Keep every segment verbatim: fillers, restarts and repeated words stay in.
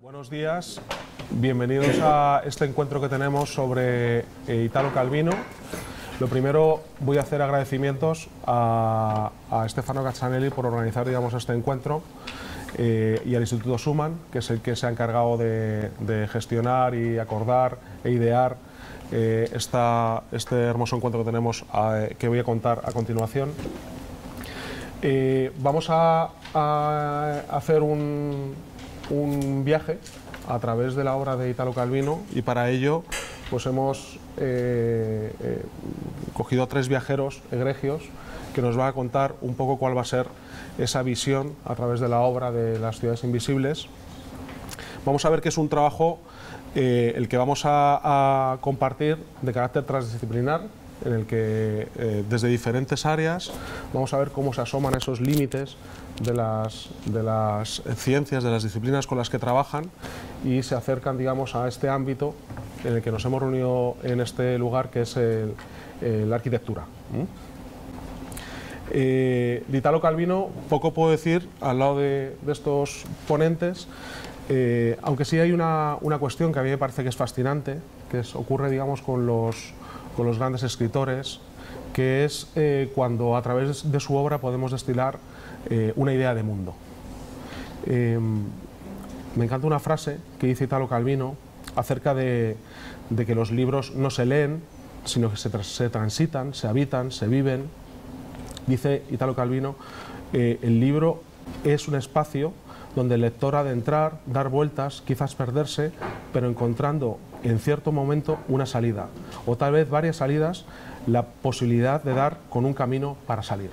Buenos días, bienvenidos a este encuentro que tenemos sobre eh, Italo Calvino. Lo primero, voy a hacer agradecimientos a, a Stefano Caccianelli por organizar, digamos, este encuentro eh, y al Instituto Schumann, que es el que se ha encargado de, de gestionar y acordar e idear eh, esta, este hermoso encuentro que tenemos, eh, que voy a contar a continuación. Eh, vamos a, a hacer un... un viaje a través de la obra de Italo Calvino y para ello pues hemos eh, eh, cogido a tres viajeros egregios que nos van a contar un poco cuál va a ser esa visión a través de la obra de las ciudades invisibles. Vamos a ver que es un trabajo eh, el que vamos a, a compartir de carácter transdisciplinar, en el que eh, desde diferentes áreas vamos a ver cómo se asoman esos límites de las, de las ciencias, de las disciplinas con las que trabajan y se acercan, digamos, a este ámbito en el que nos hemos reunido en este lugar, que es el, eh, la arquitectura. ¿Mm? Eh, de Italo Calvino poco puedo decir al lado de, de estos ponentes, eh, aunque sí hay una, una cuestión que a mí me parece que es fascinante, que es, ocurre, digamos, con los, con los grandes escritores, que es eh, cuando a través de su obra podemos destilar eh, una idea de mundo. Eh, me encanta una frase que dice Italo Calvino acerca de, de que los libros no se leen, sino que se, tra se transitan, se habitan, se viven. Dice Italo Calvino, eh, el libro es un espacio donde el lector ha de entrar, dar vueltas, quizás perderse, pero encontrando en cierto momento una salida, o tal vez varias salidas, la posibilidad de dar con un camino para salir.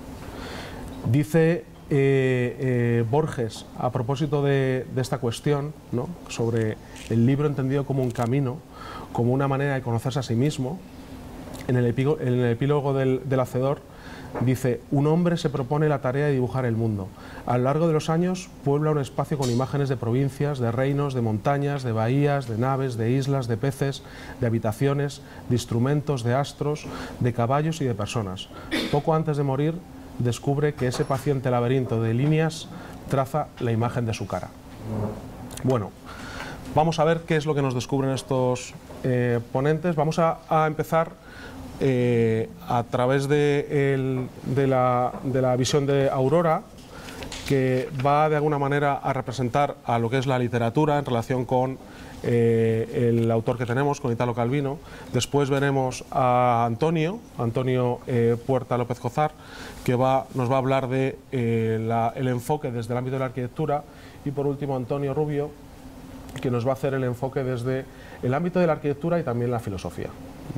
Dice eh, eh, Borges, a propósito de, de esta cuestión, ¿no?, sobre el libro entendido como un camino, como una manera de conocerse a sí mismo, en el, epílogo, en el epílogo del, del Hacedor, dice: un hombre se propone la tarea de dibujar el mundo. A lo largo de los años puebla un espacio con imágenes de provincias, de reinos, de montañas, de bahías, de naves, de islas, de peces, de habitaciones, de instrumentos, de astros, de caballos y de personas. Poco antes de morir descubre que ese paciente laberinto de líneas traza la imagen de su cara. Bueno, vamos a ver qué es lo que nos descubren estos eh, ponentes. Vamos a, a empezar Eh, a través de, el, de, la, de la visión de Aurora, que va de alguna manera a representar a lo que es la literatura en relación con eh, el autor que tenemos, con Italo Calvino. Después veremos a Antonio, Antonio eh, Puerta López Cozar, que va, nos va a hablar de eh, la, el enfoque desde el ámbito de la arquitectura, y por último Antonio Rubio, que nos va a hacer el enfoque desde el ámbito de la arquitectura y también la filosofía.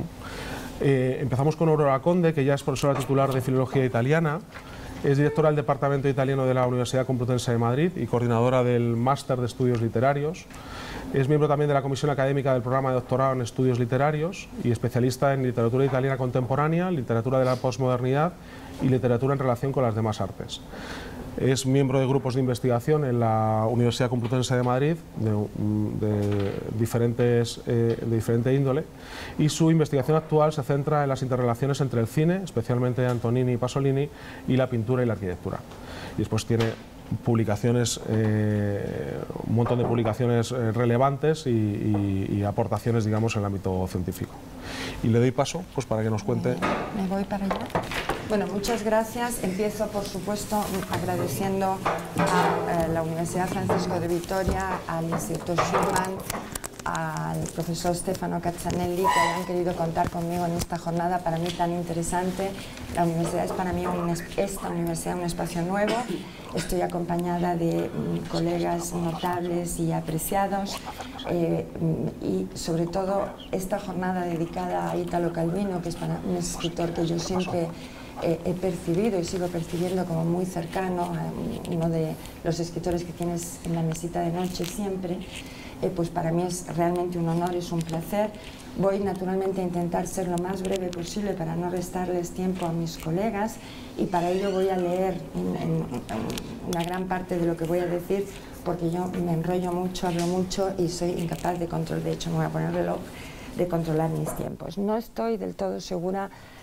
Eh, empezamos con Aurora Conde, que ya es profesora titular de Filología Italiana, es directora del Departamento Italiano de la Universidad Complutense de Madrid y coordinadora del Máster de Estudios Literarios. Es miembro también de la Comisión Académica del Programa de Doctorado en Estudios Literarios y especialista en literatura italiana contemporánea, literatura de la posmodernidad y literatura en relación con las demás artes. Es miembro de grupos de investigación en la Universidad Complutense de Madrid, de, de, diferentes, eh, de diferente índole, y su investigación actual se centra en las interrelaciones entre el cine, especialmente Antonioni y Pasolini, y la pintura y la arquitectura. Y después tiene publicaciones, eh, un montón de publicaciones eh, relevantes y, y, y aportaciones, digamos, en el ámbito científico. Y le doy paso pues, para que nos cuente. Me voy para allá. Bueno, muchas gracias. Empiezo, por supuesto, agradeciendo a eh, la Universidad Francisco de Vitoria, al Instituto Schumann, al profesor Stefano Caccianelli, que hayan querido contar conmigo en esta jornada para mí tan interesante. La universidad es para mí, un, esta universidad, un espacio nuevo. Estoy acompañada de mm, colegas notables y apreciados, eh, y sobre todo esta jornada dedicada a Italo Calvino, que es para un escritor que yo siempre Eh, he percibido y sigo percibiendo como muy cercano, a uno de los escritores que tienes en la mesita de noche siempre, eh, pues para mí es realmente un honor, es un placer. Voy naturalmente a intentar ser lo más breve posible para no restarles tiempo a mis colegas, y para ello voy a leer en, en, en una gran parte de lo que voy a decir, porque yo me enrollo mucho, hablo mucho y soy incapaz de control. De hecho, me voy a poner el reloj, de controlar mis tiempos. No estoy del todo segura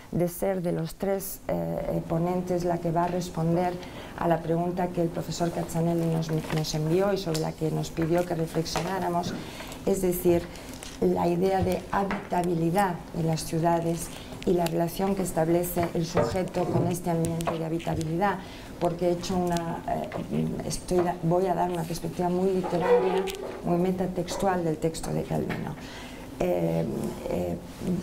de ser de los tres eh, ponentes la que va a responder a la pregunta que el profesor Cazzanelli nos, nos envió y sobre la que nos pidió que reflexionáramos, es decir, la idea de habitabilidad de las ciudades y la relación que establece el sujeto con este ambiente de habitabilidad, porque he hecho una, eh, estoy, voy a dar una perspectiva muy literaria, muy metatextual del texto de Calvino. Eh, eh,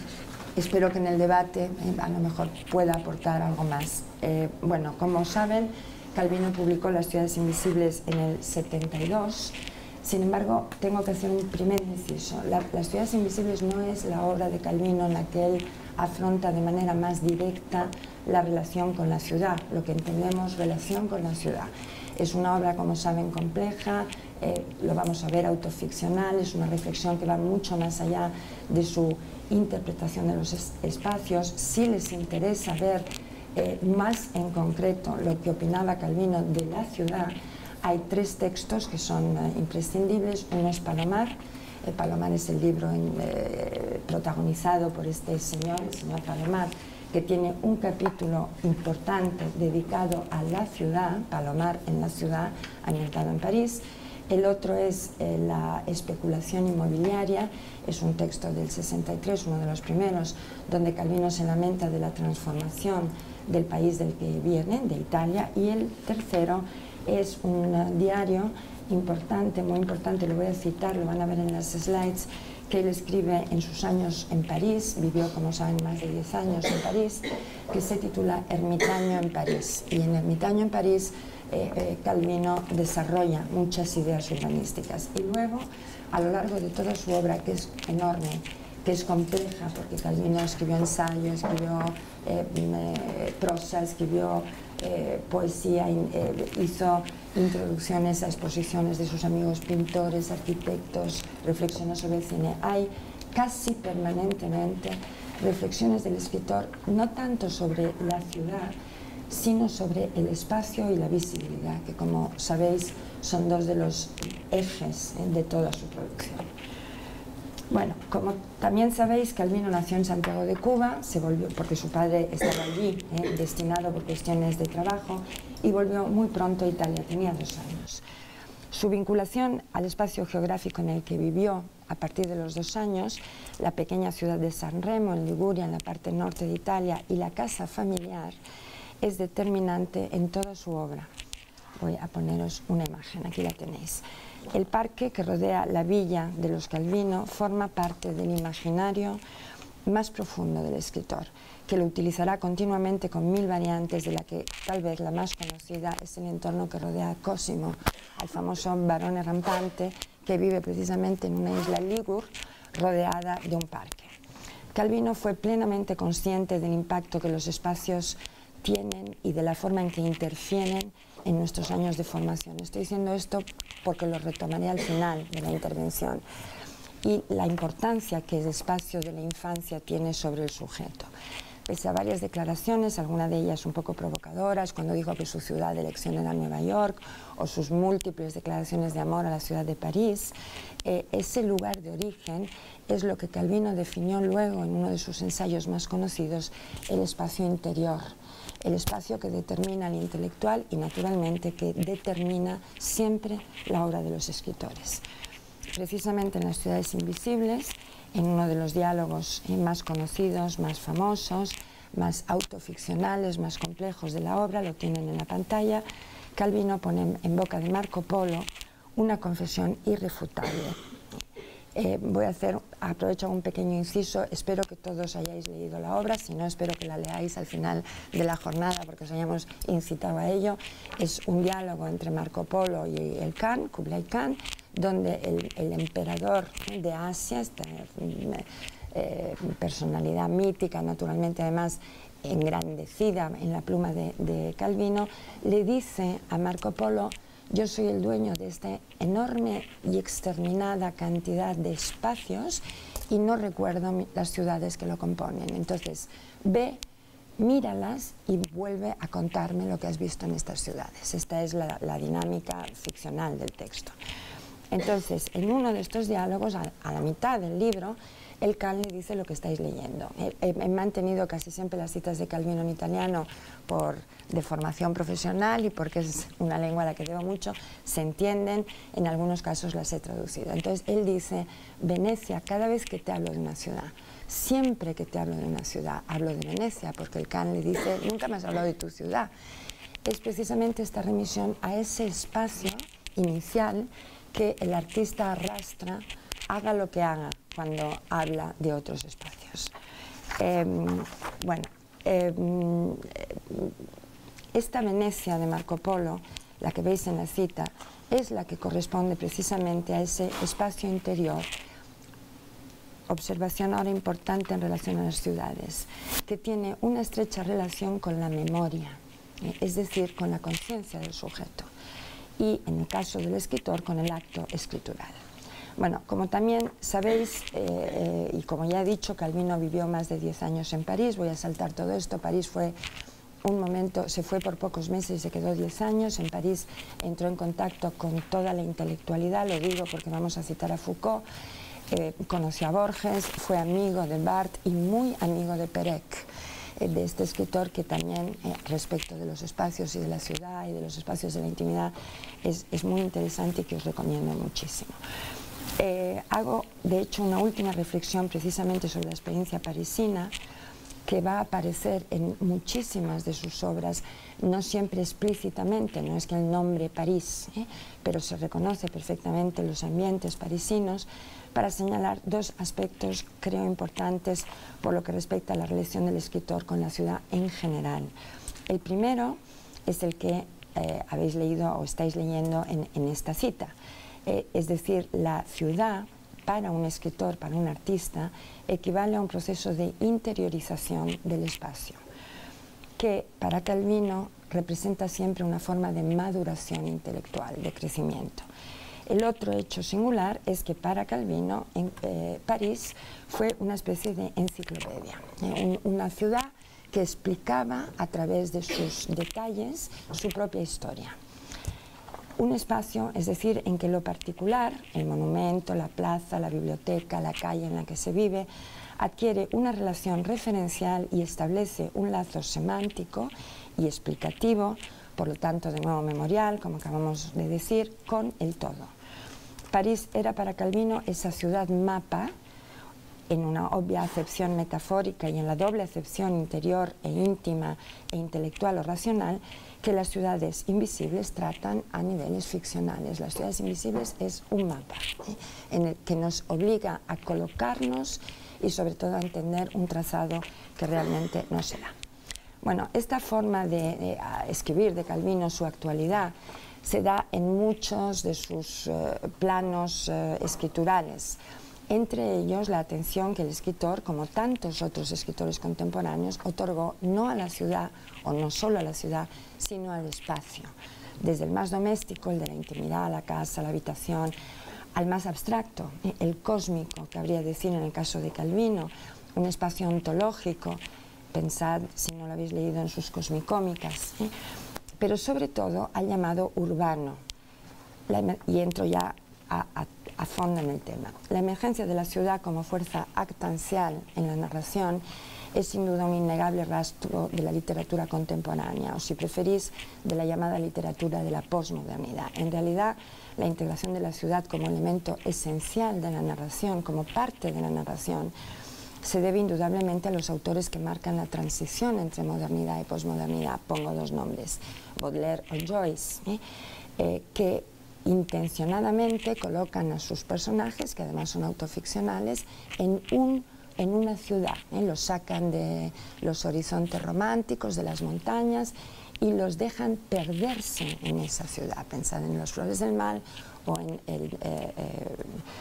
espero que en el debate eh, a lo mejor pueda aportar algo más. Eh, bueno, como saben, Calvino publicó Las ciudades invisibles en el setenta y dos. Sin embargo, tengo que hacer un primer inciso. La, Las ciudades invisibles no es la obra de Calvino en la que él afronta de manera más directa la relación con la ciudad, lo que entendemos relación con la ciudad. Es una obra, como saben, compleja, eh, lo vamos a ver, autoficcional, es una reflexión que va mucho más allá de su interpretación de los es espacios. Si les interesa ver eh, más en concreto lo que opinaba Calvino de la ciudad, hay tres textos que son eh, imprescindibles. Uno es Palomar. Eh, Palomar es el libro en, eh, protagonizado por este señor, el señor Palomar, que tiene un capítulo importante dedicado a la ciudad, Palomar en la ciudad, ambientado en París. El otro es eh, La especulación inmobiliaria, es un texto del sesenta y tres, uno de los primeros, donde Calvino se lamenta de la transformación del país del que viene, de Italia. Y el tercero es un uh, diario importante, muy importante, lo voy a citar, lo van a ver en las slides, que él escribe en sus años en París, vivió, como saben, más de diez años en París, que se titula Ermitaño en París. Y en Ermitaño en París eh, eh, Calvino desarrolla muchas ideas urbanísticas. Y luego, a lo largo de toda su obra, que es enorme, que es compleja, porque Calvino escribió ensayo, escribió eh, eh, prosa, escribió eh, poesía, eh, hizo introducciones a exposiciones de sus amigos pintores, arquitectos, reflexiones sobre el cine. Hay casi permanentemente reflexiones del escritor, no tanto sobre la ciudad, sino sobre el espacio y la visibilidad, que, como sabéis, son dos de los ejes de toda su producción. Bueno, como también sabéis, Calvino nació en Santiago de Cuba, se volvió porque su padre estaba allí, eh, destinado por cuestiones de trabajo, y volvió muy pronto a Italia, tenía dos años. Su vinculación al espacio geográfico en el que vivió a partir de los dos años, la pequeña ciudad de San Remo, en Liguria, en la parte norte de Italia, y la casa familiar, es determinante en toda su obra. Voy a poneros una imagen, aquí la tenéis. El parque que rodea la villa de los Calvino forma parte del imaginario más profundo del escritor, que lo utilizará continuamente con mil variantes, de la que tal vez la más conocida es el entorno que rodea a Cosimo, al famoso barone rampante que vive precisamente en una isla Ligur rodeada de un parque. Calvino fue plenamente consciente del impacto que los espacios tienen y de la forma en que interfieren en nuestros años de formación. Estoy diciendo esto porque lo retomaré al final de la intervención, y la importancia que el espacio de la infancia tiene sobre el sujeto. Pese a varias declaraciones, algunas de ellas un poco provocadoras, cuando dijo que su ciudad de elección era Nueva York, o sus múltiples declaraciones de amor a la ciudad de París, eh, ese lugar de origen es lo que Calvino definió luego en uno de sus ensayos más conocidos, el espacio interior, el espacio que determina al intelectual y, naturalmente, que determina siempre la obra de los escritores. Precisamente en Las ciudades invisibles, en uno de los diálogos más conocidos, más famosos, más autoficcionales, más complejos de la obra, lo tienen en la pantalla, Calvino pone en boca de Marco Polo una confesión irrefutable. Eh, voy a hacer, aprovecho un pequeño inciso, espero que todos hayáis leído la obra, si no, espero que la leáis al final de la jornada, porque os hayamos incitado a ello. Es un diálogo entre Marco Polo y el Khan, Kublai Khan, donde el, el emperador de Asia, esta eh, personalidad mítica, naturalmente además engrandecida en la pluma de, de Calvino, le dice a Marco Polo: yo soy el dueño de esta enorme y exterminada cantidad de espacios y no recuerdo las ciudades que lo componen. Entonces, ve, míralas y vuelve a contarme lo que has visto en estas ciudades. Esta es la, la dinámica ficcional del texto. Entonces, en uno de estos diálogos, a, a la mitad del libro, el Can le dice lo que estáis leyendo. He, he mantenido casi siempre las citas de Calvino en italiano por de formación profesional y porque es una lengua a la que debo mucho, se entienden, en algunos casos las he traducido. Entonces él dice, Venecia, cada vez que te hablo de una ciudad, siempre que te hablo de una ciudad, hablo de Venecia, porque el Can le dice, nunca me has hablado de tu ciudad. Es precisamente esta remisión a ese espacio inicial que el artista arrastra, haga lo que haga cuando habla de otros espacios. Eh, bueno, eh, esta Venecia de Marco Polo, la que veis en la cita, es la que corresponde precisamente a ese espacio interior. Observación ahora importante en relación a las ciudades, que tiene una estrecha relación con la memoria, eh, es decir, con la conciencia del sujeto, y en el caso del escritor, con el acto escritural. Bueno, como también sabéis, eh, eh, y como ya he dicho, Calvino vivió más de diez años en París, voy a saltar todo esto. París fue un momento, se fue por pocos meses y se quedó diez años. En París entró en contacto con toda la intelectualidad, lo digo porque vamos a citar a Foucault, eh, conoció a Borges, fue amigo de Barthes y muy amigo de Perec, eh, de este escritor que también, eh, respecto de los espacios y de la ciudad y de los espacios de la intimidad, es, es muy interesante y que os recomiendo muchísimo. Eh, hago, de hecho, una última reflexión precisamente sobre la experiencia parisina, que va a aparecer en muchísimas de sus obras, no siempre explícitamente, no es que el nombre París, ¿eh? pero se reconoce perfectamente los ambientes parisinos, para señalar dos aspectos, creo, importantes por lo que respecta a la relación del escritor con la ciudad en general. El primero es el que eh, habéis leído o estáis leyendo en, en esta cita. Eh, es decir, la ciudad para un escritor, para un artista, equivale a un proceso de interiorización del espacio, que para Calvino representa siempre una forma de maduración intelectual, de crecimiento. El otro hecho singular es que para Calvino en, eh, París fue una especie de enciclopedia, eh, un, una ciudad que explicaba a través de sus detalles su propia historia. Un espacio, es decir, en que lo particular, el monumento, la plaza, la biblioteca, la calle en la que se vive, adquiere una relación referencial y establece un lazo semántico y explicativo, por lo tanto, de nuevo memorial, como acabamos de decir, con el todo. París era para Calvino esa ciudad mapa, en una obvia acepción metafórica y en la doble acepción interior e íntima e intelectual o racional, que las ciudades invisibles tratan a niveles ficcionales. Las ciudades invisibles es un mapa, ¿eh? en el que nos obliga a colocarnos y sobre todo a entender un trazado que realmente no se da. Bueno, esta forma de, de escribir de Calvino, su actualidad, se da en muchos de sus uh, planos uh, escriturales. Entre ellos, la atención que el escritor, como tantos otros escritores contemporáneos, otorgó no a la ciudad, o no solo a la ciudad, sino al espacio. Desde el más doméstico, el de la intimidad, la casa, la habitación, al más abstracto, el cósmico, que habría de decir en el caso de Calvino, un espacio ontológico, pensad, si no lo habéis leído, en sus cosmicómicas, ¿eh? pero sobre todo al llamado urbano, la, y entro ya a, a a fondo en el tema. La emergencia de la ciudad como fuerza actancial en la narración es sin duda un innegable rastro de la literatura contemporánea, o si preferís, de la llamada literatura de la posmodernidad. En realidad, la integración de la ciudad como elemento esencial de la narración, como parte de la narración, se debe indudablemente a los autores que marcan la transición entre modernidad y posmodernidad. Pongo dos nombres, Baudelaire o Joyce, ¿eh? Eh, que intencionadamente colocan a sus personajes, que además son autoficcionales, en, un, en una ciudad, ¿eh? Los sacan de los horizontes románticos, de las montañas, y los dejan perderse en esa ciudad. Pensad en Las Flores del Mal o en el, eh, eh,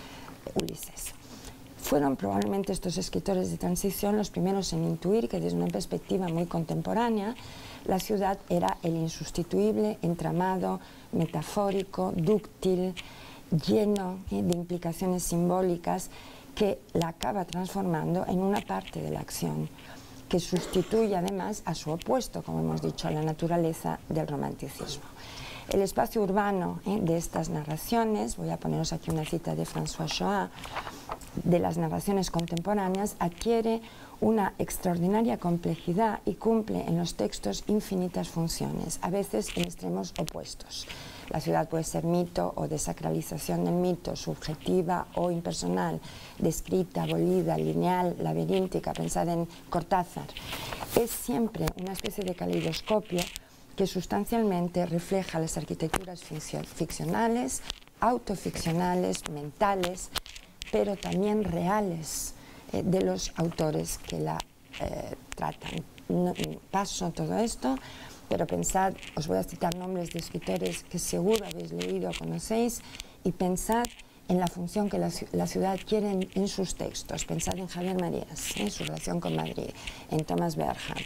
Ulises. Fueron probablemente estos escritores de transición los primeros en intuir que desde una perspectiva muy contemporánea la ciudad era el insustituible entramado metafórico, dúctil, lleno ¿eh? de implicaciones simbólicas que la acaba transformando en una parte de la acción, que sustituye además a su opuesto, como hemos dicho, a la naturaleza del romanticismo. El espacio urbano ¿eh? de estas narraciones, voy a poneros aquí una cita de François Chohat, de las narraciones contemporáneas adquiere una extraordinaria complejidad y cumple en los textos infinitas funciones, a veces en extremos opuestos. La ciudad puede ser mito o desacralización del mito, subjetiva o impersonal, descrita, abolida, lineal, laberíntica, pensad en Cortázar. Es siempre una especie de caleidoscopio que sustancialmente refleja las arquitecturas ficcionales, autoficcionales, mentales, pero también reales eh, de los autores que la eh, tratan. No, paso todo esto, pero pensad, os voy a citar nombres de escritores que seguro habéis leído o conocéis, y pensad en la función que la, la ciudad quiere en, en sus textos. Pensad en Javier Marías, en su relación con Madrid, en Thomas Bernhard,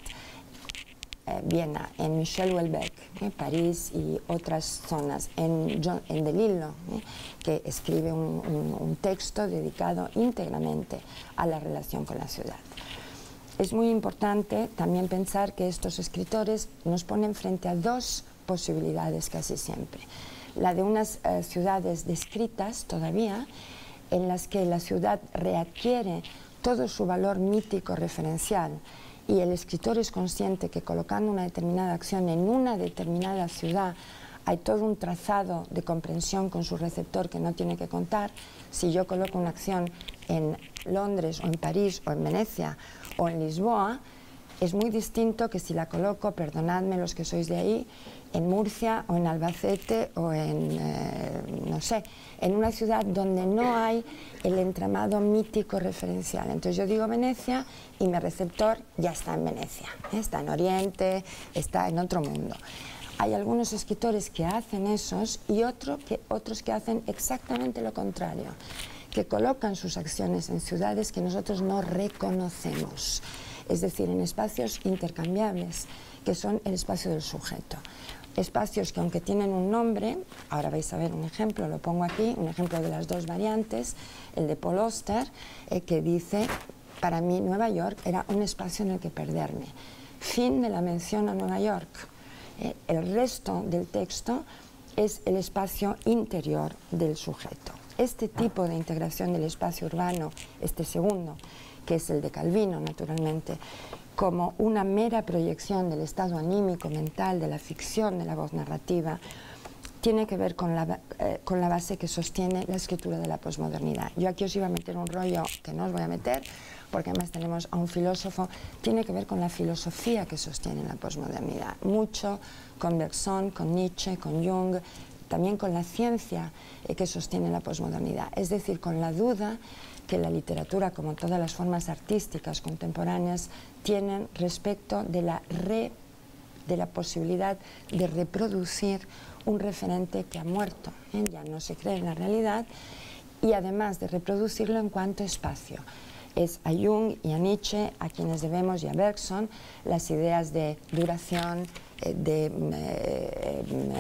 eh, Viena, en Michel Houellebecq, eh, París y otras zonas, en, John, en De Lillo, eh, que escribe un, un, un texto dedicado íntegramente a la relación con la ciudad. Es muy importante también pensar que estos escritores nos ponen frente a dos posibilidades casi siempre. La de unas eh, ciudades descritas todavía, en las que la ciudad readquiere todo su valor mítico referencial y el escritor es consciente que colocando una determinada acción en una determinada ciudad hay todo un trazado de comprensión con su receptor que no tiene que contar. Si yo coloco una acción en Londres o en París o en Venecia o en Lisboa, es muy distinto que si la coloco, perdonadme los que sois de ahí, en Murcia o en Albacete o en, eh, no sé, en una ciudad donde no hay el entramado mítico referencial. Entonces yo digo Venecia y mi receptor ya está en Venecia, ¿eh? Está en Oriente, está en otro mundo. Hay algunos escritores que hacen esos y otro que, otros que hacen exactamente lo contrario, que colocan sus acciones en ciudades que nosotros no reconocemos, es decir, en espacios intercambiables, que son el espacio del sujeto. Espacios que aunque tienen un nombre, ahora vais a ver un ejemplo, lo pongo aquí, un ejemplo de las dos variantes, el de Paul Auster, eh, que dice, para mí Nueva York era un espacio en el que perderme. Fin de la mención a Nueva York. Eh, el resto del texto es el espacio interior del sujeto. Este tipo de integración del espacio urbano, este segundo, que es el de Calvino, naturalmente, como una mera proyección del estado anímico, mental, de la ficción, de la voz narrativa, tiene que ver con la, eh, con la base que sostiene la escritura de la posmodernidad. Yo aquí os iba a meter un rollo que no os voy a meter, porque además tenemos a un filósofo, tiene que ver con la filosofía que sostiene la posmodernidad, mucho con Bergson, con Nietzsche, con Jung, también con la ciencia eh, que sostiene la posmodernidad, es decir, con la duda que la literatura, como todas las formas artísticas contemporáneas, tienen respecto de la, re, de la posibilidad de reproducir un referente que ha muerto, ¿eh? Ya no se cree en la realidad, y además de reproducirlo en cuanto espacio. Es a Jung y a Nietzsche a quienes debemos, y a Bergson, las ideas de duración, eh, de eh, eh,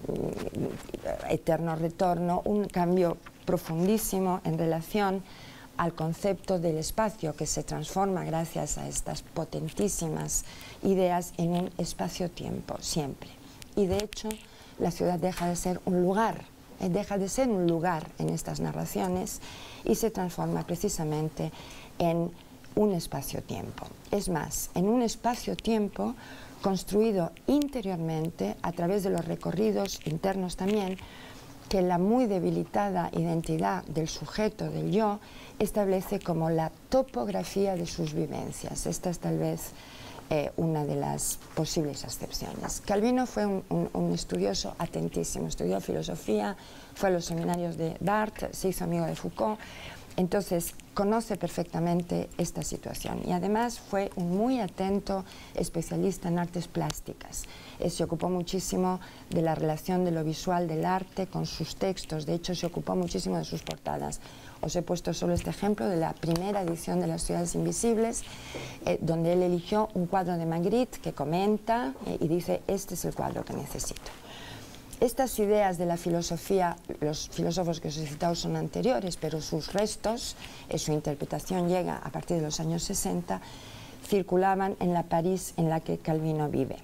eterno retorno, un cambio profundísimo en relación al concepto del espacio que se transforma gracias a estas potentísimas ideas en un espacio-tiempo, siempre. Y de hecho, la ciudad deja de ser un lugar, eh, deja de ser un lugar en estas narraciones y se transforma precisamente en un espacio-tiempo. Es más, en un espacio-tiempo construido interiormente a través de los recorridos internos también, que la muy debilitada identidad del sujeto, del yo, establece como la topografía de sus vivencias. Esta es tal vez eh, una de las posibles excepciones. Calvino fue un, un, un estudioso atentísimo, estudió filosofía, fue a los seminarios de Barthes, se hizo amigo de Foucault, entonces conoce perfectamente esta situación y además fue un muy atento especialista en artes plásticas. Eh, se ocupó muchísimo de la relación de lo visual del arte con sus textos, de hecho se ocupó muchísimo de sus portadas. Os he puesto solo este ejemplo de la primera edición de Las ciudades invisibles, eh, donde él eligió un cuadro de Magritte que comenta eh, y dice, este es el cuadro que necesito. Estas ideas de la filosofía, los filósofos que os he citado son anteriores, pero sus restos, eh, su interpretación llega a partir de los años sesenta, circulaban en la París en la que Calvino vive.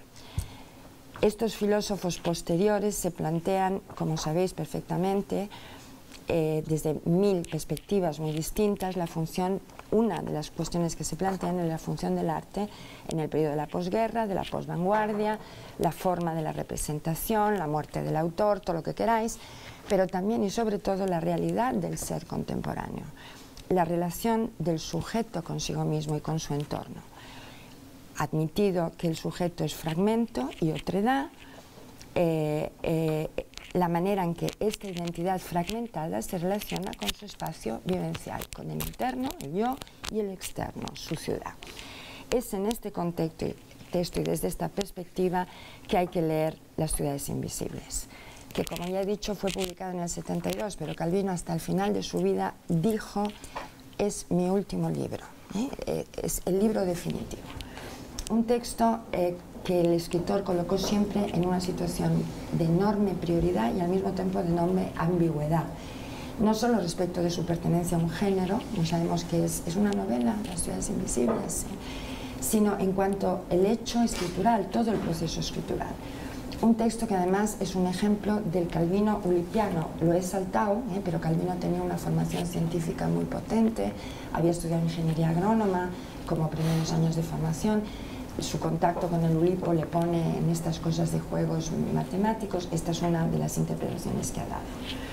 Estos filósofos posteriores se plantean, como sabéis perfectamente, eh, desde mil perspectivas muy distintas la función, una de las cuestiones que se plantean es la función del arte en el periodo de la posguerra, de la posvanguardia, la forma de la representación, la muerte del autor, todo lo que queráis, pero también y sobre todo la realidad del ser contemporáneo, la relación del sujeto consigo mismo y con su entorno. Admitido que el sujeto es fragmento y otredad, eh, eh, la manera en que esta identidad fragmentada se relaciona con su espacio vivencial, con el interno, el yo, y el externo, su ciudad. Es en este contexto y desde esta perspectiva que hay que leer Las ciudades invisibles, que, como ya he dicho, fue publicado en el setenta y dos, pero Calvino hasta el final de su vida dijo: es mi último libro, ¿eh? Es el libro definitivo. Un texto eh, que el escritor colocó siempre en una situación de enorme prioridad y al mismo tiempo de enorme ambigüedad. No solo respecto de su pertenencia a un género, no sabemos que es, es una novela, Las ciudades invisibles, ¿eh? sino en cuanto al hecho escritural, todo el proceso escritural. Un texto que además es un ejemplo del Calvino ulipiano. Lo he saltado, ¿eh? pero Calvino tenía una formación científica muy potente, había estudiado ingeniería agrónoma como primeros años de formación. Su contacto con el Ulipo le pone en estas cosas de juegos matemáticos. Esta es una de las interpretaciones que ha dado.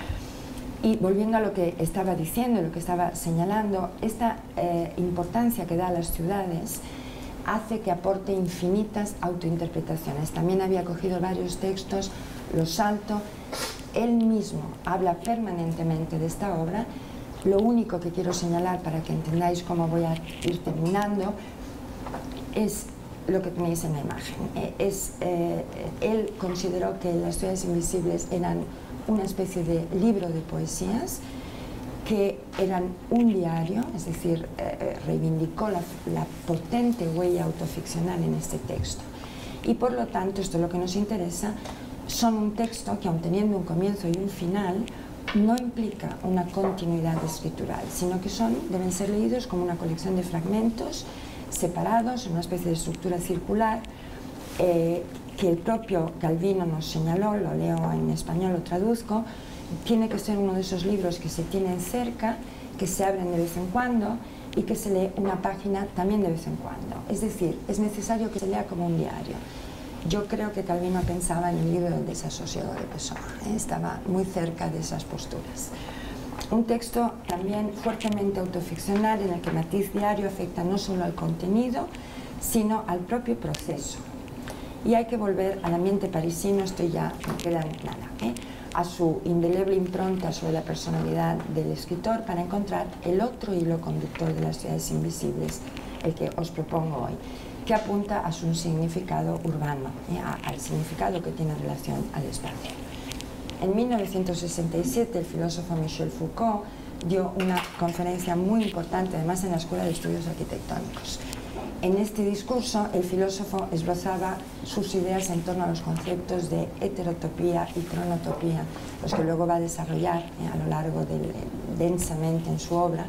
Y volviendo a lo que estaba diciendo, lo que estaba señalando, esta eh, importancia que da a las ciudades hace que aporte infinitas autointerpretaciones. También había cogido varios textos, los salto. Él mismo habla permanentemente de esta obra. Lo único que quiero señalar para que entendáis cómo voy a ir terminando es lo que tenéis en la imagen. Es, eh, él consideró que Las ciudades invisibles eran una especie de libro de poesías, que eran un diario, es decir, eh, reivindicó la, la potente huella autoficcional en este texto. Y por lo tanto, esto es lo que nos interesa, son un texto que, aun teniendo un comienzo y un final, no implica una continuidad escritural, sino que son, deben ser leídos como una colección de fragmentos separados, en una especie de estructura circular, eh, que el propio Calvino nos señaló, lo leo en español, lo traduzco. Tiene que ser uno de esos libros que se tienen cerca, que se abren de vez en cuando y que se lee una página también de vez en cuando. Es decir, es necesario que se lea como un diario. Yo creo que Calvino pensaba en el libro del desasosiego de Pessoa, ¿eh? Estaba muy cerca de esas posturas. Un texto también fuertemente autoficcional, en el que el matiz diario afecta no solo al contenido, sino al propio proceso. Y hay que volver al ambiente parisino, esto ya no queda nada, ¿eh? a su indeleble impronta sobre la personalidad del escritor, para encontrar el otro hilo conductor de Las ciudades invisibles, el que os propongo hoy, que apunta a su significado urbano, ¿eh? al significado que tiene relación al espacio. En mil novecientos sesenta y siete el filósofo Michel Foucault dio una conferencia muy importante, además en la Escuela de Estudios Arquitectónicos. En este discurso el filósofo esbozaba sus ideas en torno a los conceptos de heterotopía y cronotopía, los que luego va a desarrollar eh, a lo largo del, densamente en su obra.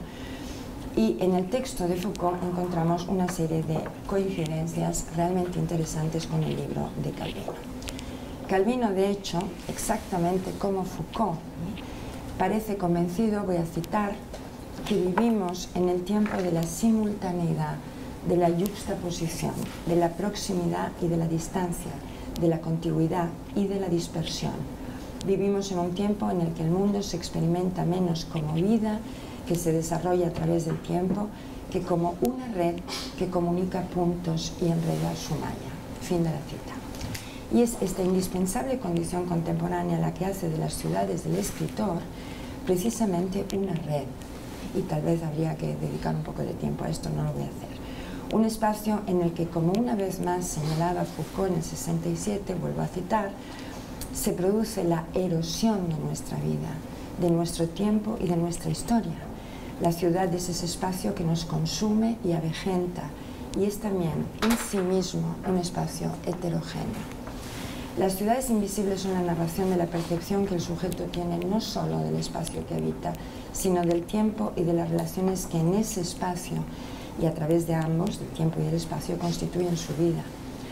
Y en el texto de Foucault encontramos una serie de coincidencias realmente interesantes con el libro de Calvino. Calvino, de hecho, exactamente como Foucault, ¿eh? parece convencido, voy a citar, que vivimos en el tiempo de la simultaneidad, de la yuxtaposición, de la proximidad y de la distancia, de la contigüidad y de la dispersión. Vivimos en un tiempo en el que el mundo se experimenta menos como vida, que se desarrolla a través del tiempo, que como una red que comunica puntos y enreda su malla. Fin de la cita. Y es esta indispensable condición contemporánea la que hace de las ciudades del escritor precisamente una red. Y tal vez habría que dedicar un poco de tiempo a esto, no lo voy a hacer. Un espacio en el que, como una vez más señalaba Foucault en el sesenta y siete, vuelvo a citar, se produce la erosión de nuestra vida, de nuestro tiempo y de nuestra historia. La ciudad es ese espacio que nos consume y avejenta, y es también en sí mismo un espacio heterogéneo. Las ciudades invisibles son la narración de la percepción que el sujeto tiene no solo del espacio que habita, sino del tiempo y de las relaciones que en ese espacio y a través de ambos, del tiempo y del espacio, constituyen su vida.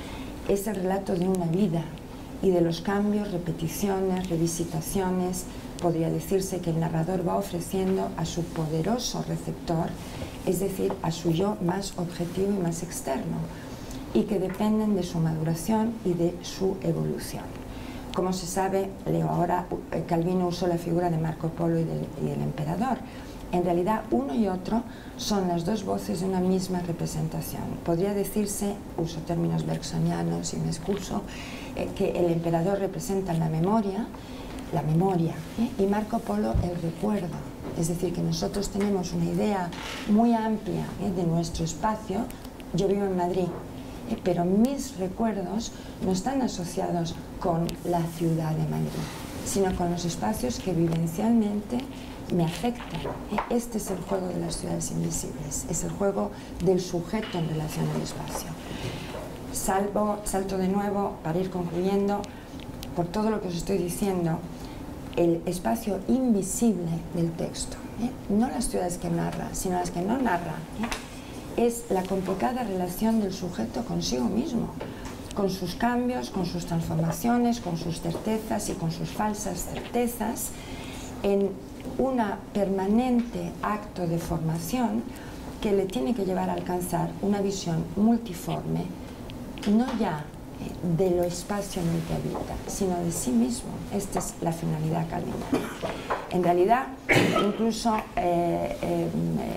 Es el relato de una vida y de los cambios, repeticiones, revisitaciones, podría decirse que el narrador va ofreciendo a su poderoso receptor, es decir, a su yo más objetivo y más externo, y que dependen de su maduración y de su evolución. Como se sabe, leo ahora, Calvino usó la figura de Marco Polo y del, y del emperador. En realidad, uno y otro son las dos voces de una misma representación. Podría decirse, uso términos bergsonianos y me excuso, eh, que el emperador representa la memoria, la memoria, ¿eh? y Marco Polo el recuerdo. Es decir, que nosotros tenemos una idea muy amplia ¿eh? de nuestro espacio. Yo vivo en Madrid, ¿eh? pero mis recuerdos no están asociados con la ciudad de Madrid, sino con los espacios que vivencialmente me afectan. Este es el juego de las ciudades invisibles, es el juego del sujeto en relación al espacio. Salvo, salto de nuevo para ir concluyendo, por todo lo que os estoy diciendo, el espacio invisible del texto, ¿eh? no las ciudades que narra, sino las que no narra, ¿eh? es la complicada relación del sujeto consigo mismo, con sus cambios, con sus transformaciones, con sus certezas y con sus falsas certezas, en una permanente acto de formación que le tiene que llevar a alcanzar una visión multiforme, no ya de lo espacio en el que habita, sino de sí mismo. Esta es la finalidad calvinana. En realidad, incluso eh, eh,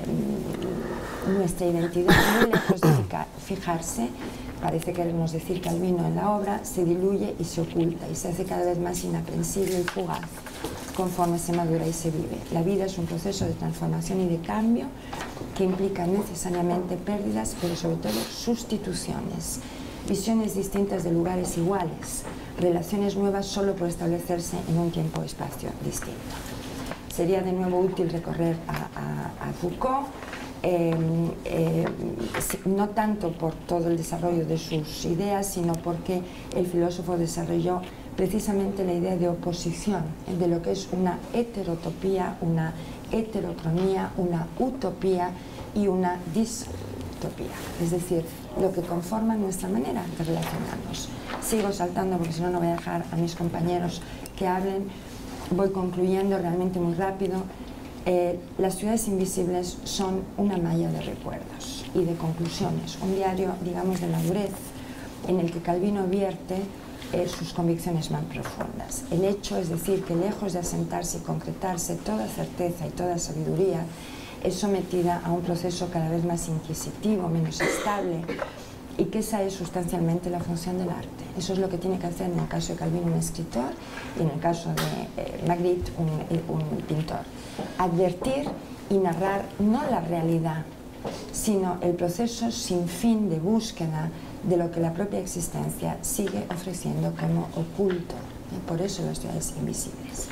eh, nuestra identidad, muy lejos de fijarse, parece querernos decir Calvino en la obra, se diluye y se oculta y se hace cada vez más inaprensible y fugaz conforme se madura y se vive. La vida es un proceso de transformación y de cambio que implica necesariamente pérdidas, pero sobre todo sustituciones, visiones distintas de lugares iguales, relaciones nuevas solo por establecerse en un tiempo-espacio distinto. Sería de nuevo útil recorrer a, a, a Foucault, eh, eh, no tanto por todo el desarrollo de sus ideas, sino porque el filósofo desarrolló precisamente la idea de oposición, de lo que es una heterotopía, una heterocronía, una utopía y una distopía, es decir, lo que conforma nuestra manera de relacionarnos. Sigo saltando porque si no, no voy a dejar a mis compañeros que hablen. Voy concluyendo realmente muy rápido. Eh, las ciudades invisibles son una malla de recuerdos y de conclusiones, un diario, digamos, de madurez en el que Calvino vierte eh, sus convicciones más profundas. El hecho es decir que lejos de asentarse y concretarse toda certeza y toda sabiduría, es sometida a un proceso cada vez más inquisitivo, menos estable, y que esa es sustancialmente la función del arte. Eso es lo que tiene que hacer en el caso de Calvino un escritor y en el caso de eh, Magritte un, un pintor. Advertir y narrar no la realidad, sino el proceso sin fin de búsqueda de lo que la propia existencia sigue ofreciendo como oculto. ¿eh? Por eso las ciudades invisibles.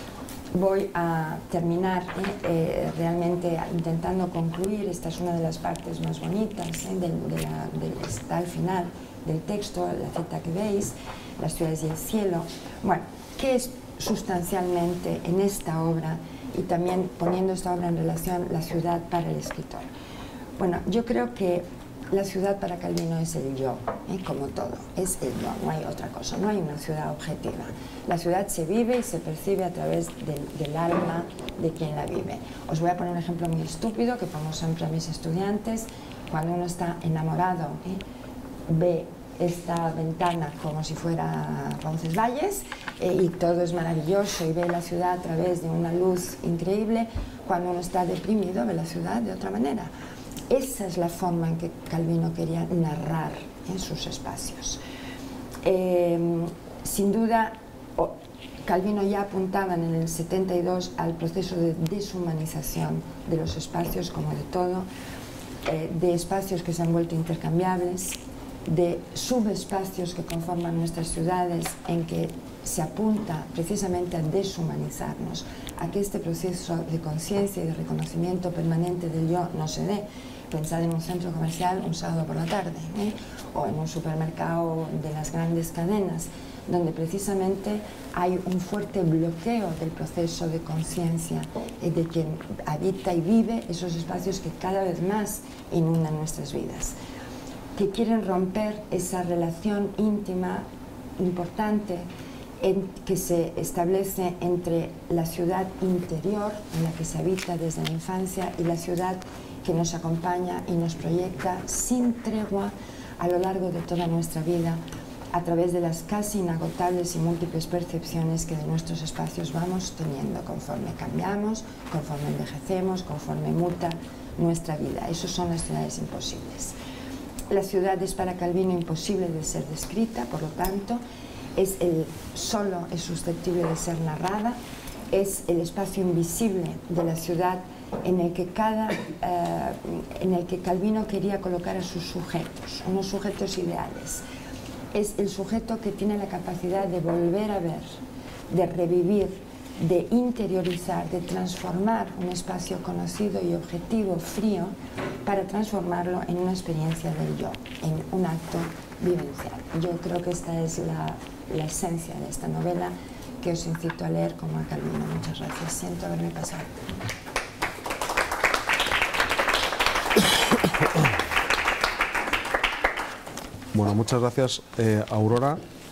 Voy a terminar eh, eh, realmente intentando concluir. Esta es una de las partes más bonitas, eh, de, de la, de, está al final del texto, la cita que veis, las ciudades y el cielo. Bueno, ¿qué es sustancialmente en esta obra y también poniendo esta obra en relación la ciudad para el escritor? Bueno, yo creo que la ciudad para Calvino es el yo, ¿eh? como todo, es el yo, no hay otra cosa, no hay una ciudad objetiva. La ciudad se vive y se percibe a través del, del alma de quien la vive. Os voy a poner un ejemplo muy estúpido que pongo siempre a mis estudiantes. Cuando uno está enamorado, ¿eh? ve esta ventana como si fuera Roncesvalles eh, y todo es maravilloso y ve la ciudad a través de una luz increíble. Cuando uno está deprimido ve la ciudad de otra manera. Esa es la forma en que Calvino quería narrar en sus espacios. Eh, sin duda, Calvino ya apuntaba en el setenta y dos al proceso de deshumanización de los espacios, como de todo, eh, de espacios que se han vuelto intercambiables, de subespacios que conforman nuestras ciudades, en que se apunta precisamente a deshumanizarnos, a que este proceso de conciencia y de reconocimiento permanente del yo no se dé. Pensad en un centro comercial un sábado por la tarde, ¿eh? o en un supermercado de las grandes cadenas, donde precisamente hay un fuerte bloqueo del proceso de conciencia de quien habita y vive esos espacios que cada vez más inundan nuestras vidas, que quieren romper esa relación íntima, importante en, que se establece entre la ciudad interior, en la que se habita desde la infancia, y la ciudad que nos acompaña y nos proyecta sin tregua a lo largo de toda nuestra vida, a través de las casi inagotables y múltiples percepciones que de nuestros espacios vamos teniendo conforme cambiamos, conforme envejecemos, conforme muta nuestra vida. Esas son las ciudades imposibles. La ciudad es para Calvino imposible de ser descrita, por lo tanto, es el, solo es susceptible de ser narrada, es el espacio invisible de la ciudad en el que, cada, eh, en el que Calvino quería colocar a sus sujetos, unos sujetos ideales. Es el sujeto que tiene la capacidad de volver a ver, de revivir, de interiorizar, de transformar un espacio conocido y objetivo, frío, para transformarlo en una experiencia del yo, en un acto vivencial. Yo creo que esta es la, la esencia de esta novela, que os incito a leer como a Calvino. Muchas gracias. Siento haberme pasado. Bueno, muchas gracias, eh, Aurora.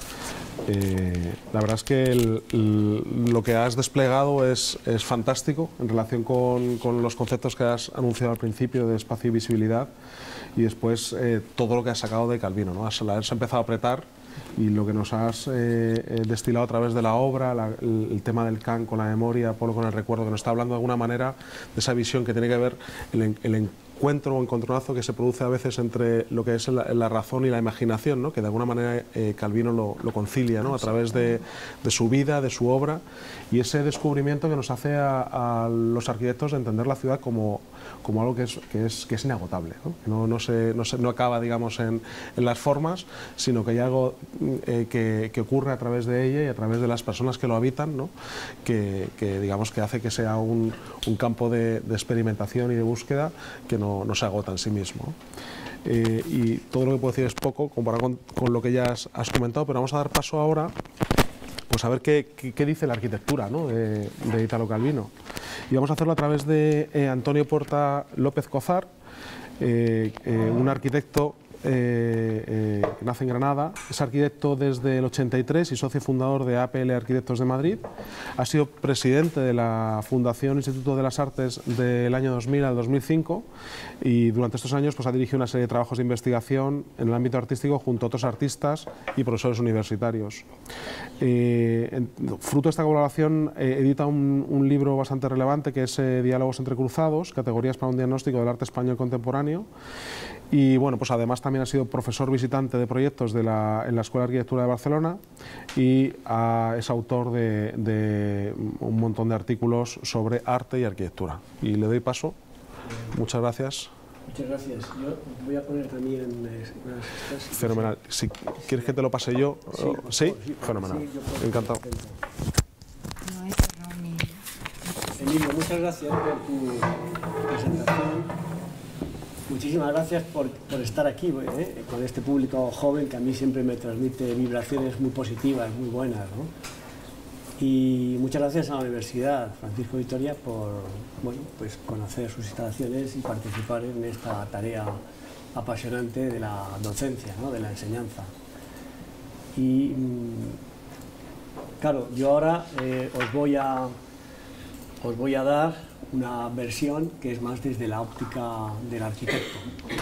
Eh, la verdad es que el, el, lo que has desplegado es, es fantástico en relación con, con los conceptos que has anunciado al principio de espacio y visibilidad, y después eh, todo lo que has sacado de Calvino, ¿no? Has, has empezado a apretar, y lo que nos has eh, destilado a través de la obra, la, el, el tema del Kant con la memoria, Polo con el recuerdo, que nos está hablando de alguna manera de esa visión que tiene que ver el, el encuentro o encontronazo que se produce a veces entre lo que es la, la razón y la imaginación, ¿no? Que de alguna manera eh, Calvino lo, lo concilia, ¿no? A través de, de su vida, de su obra, y ese descubrimiento que nos hace a, a los arquitectos de entender la ciudad como, como algo que es, que es, que es inagotable, ¿no? No, no, se, no, se, no acaba, digamos, en, en las formas, sino que hay algo eh, que, que ocurre a través de ella y a través de las personas que lo habitan, ¿no? que, que, digamos, que hace que sea un, un campo de, de experimentación y de búsqueda que no, no se agota en sí mismo. Eh, y todo lo que puedo decir es poco comparado con, con lo que ya has, has comentado, pero vamos a dar paso ahora pues a ver qué, qué, qué dice la arquitectura, ¿no? de, de Italo Calvino. Y vamos a hacerlo a través de eh, Antonio Porta López Cozar, eh, eh, un arquitecto eh, eh, que nace en Granada, es arquitecto desde el ochenta y tres y socio fundador de A P L Arquitectos de Madrid. Ha sido presidente de la Fundación Instituto de las Artes del año dos mil al dos mil cinco, y durante estos años pues, ha dirigido una serie de trabajos de investigación en el ámbito artístico junto a otros artistas y profesores universitarios. Eh, en, fruto de esta colaboración eh, edita un, un libro bastante relevante que es eh, Diálogos entrecruzados, categorías para un diagnóstico del arte español contemporáneo, y bueno, pues además también ha sido profesor visitante de proyectos de la, en la Escuela de Arquitectura de Barcelona, y a, es autor de, de un montón de artículos sobre arte y arquitectura. Y le doy paso. Muchas gracias. Muchas gracias. Yo voy a poner también unas estas. Fenomenal. Si quieres que te lo pase yo. Sí, ¿Sí? sí, Fenomenal. Sí, encantado. No es Ronnie. Emilio, muchas gracias por tu presentación. Muchísimas gracias por, por estar aquí, ¿eh? Con este público joven que a mí siempre me transmite vibraciones muy positivas, muy buenas, ¿no? Y muchas gracias a la Universidad Francisco de Vitoria por, bueno, pues conocer sus instalaciones y participar en esta tarea apasionante de la docencia, ¿no? De la enseñanza. Y claro, yo ahora eh, os voy a os voy a dar una versión que es más desde la óptica del arquitecto.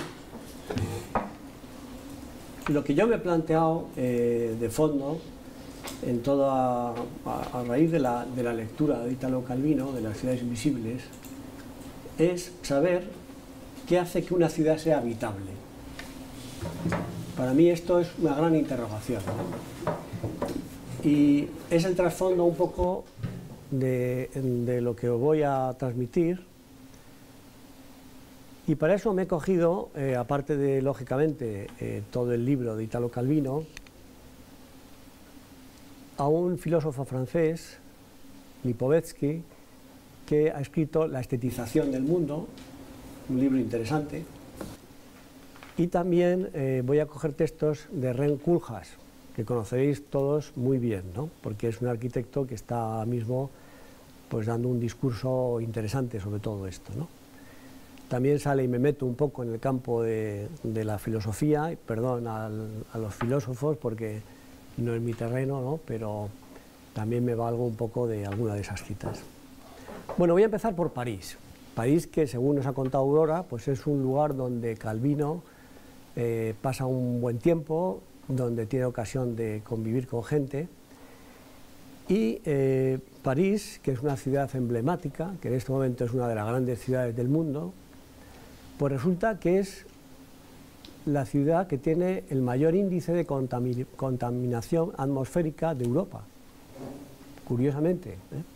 Lo que yo me he planteado eh, de fondo, en toda, a, a raíz de la, de la lectura de Italo Calvino, de las ciudades invisibles, es saber qué hace que una ciudad sea habitable. Para mí esto es una gran interrogación, ¿no? Y es el trasfondo un poco de, de lo que os voy a transmitir. Y para eso me he cogido, eh, aparte de, lógicamente, eh, todo el libro de Italo Calvino, a un filósofo francés, Lipovetsky, que ha escrito La estetización del mundo, un libro interesante, y también eh, voy a coger textos de Ren Koolhaas, que conoceréis todos muy bien, ¿no? Porque es un arquitecto que está ahora mismo pues, dando un discurso interesante sobre todo esto, ¿no? También sale, y me meto un poco en el campo de, de la filosofía, y perdón al, a los filósofos porque no es mi terreno, ¿no? Pero también me valgo un poco de alguna de esas citas. Bueno, voy a empezar por París. París, que según nos ha contado Aurora, pues es un lugar donde Calvino eh, pasa un buen tiempo, donde tiene ocasión de convivir con gente. Y eh, París, que es una ciudad emblemática, que en este momento es una de las grandes ciudades del mundo, pues resulta que es la ciudad que tiene el mayor índice de contamin- contaminación atmosférica de Europa, curiosamente, ¿eh?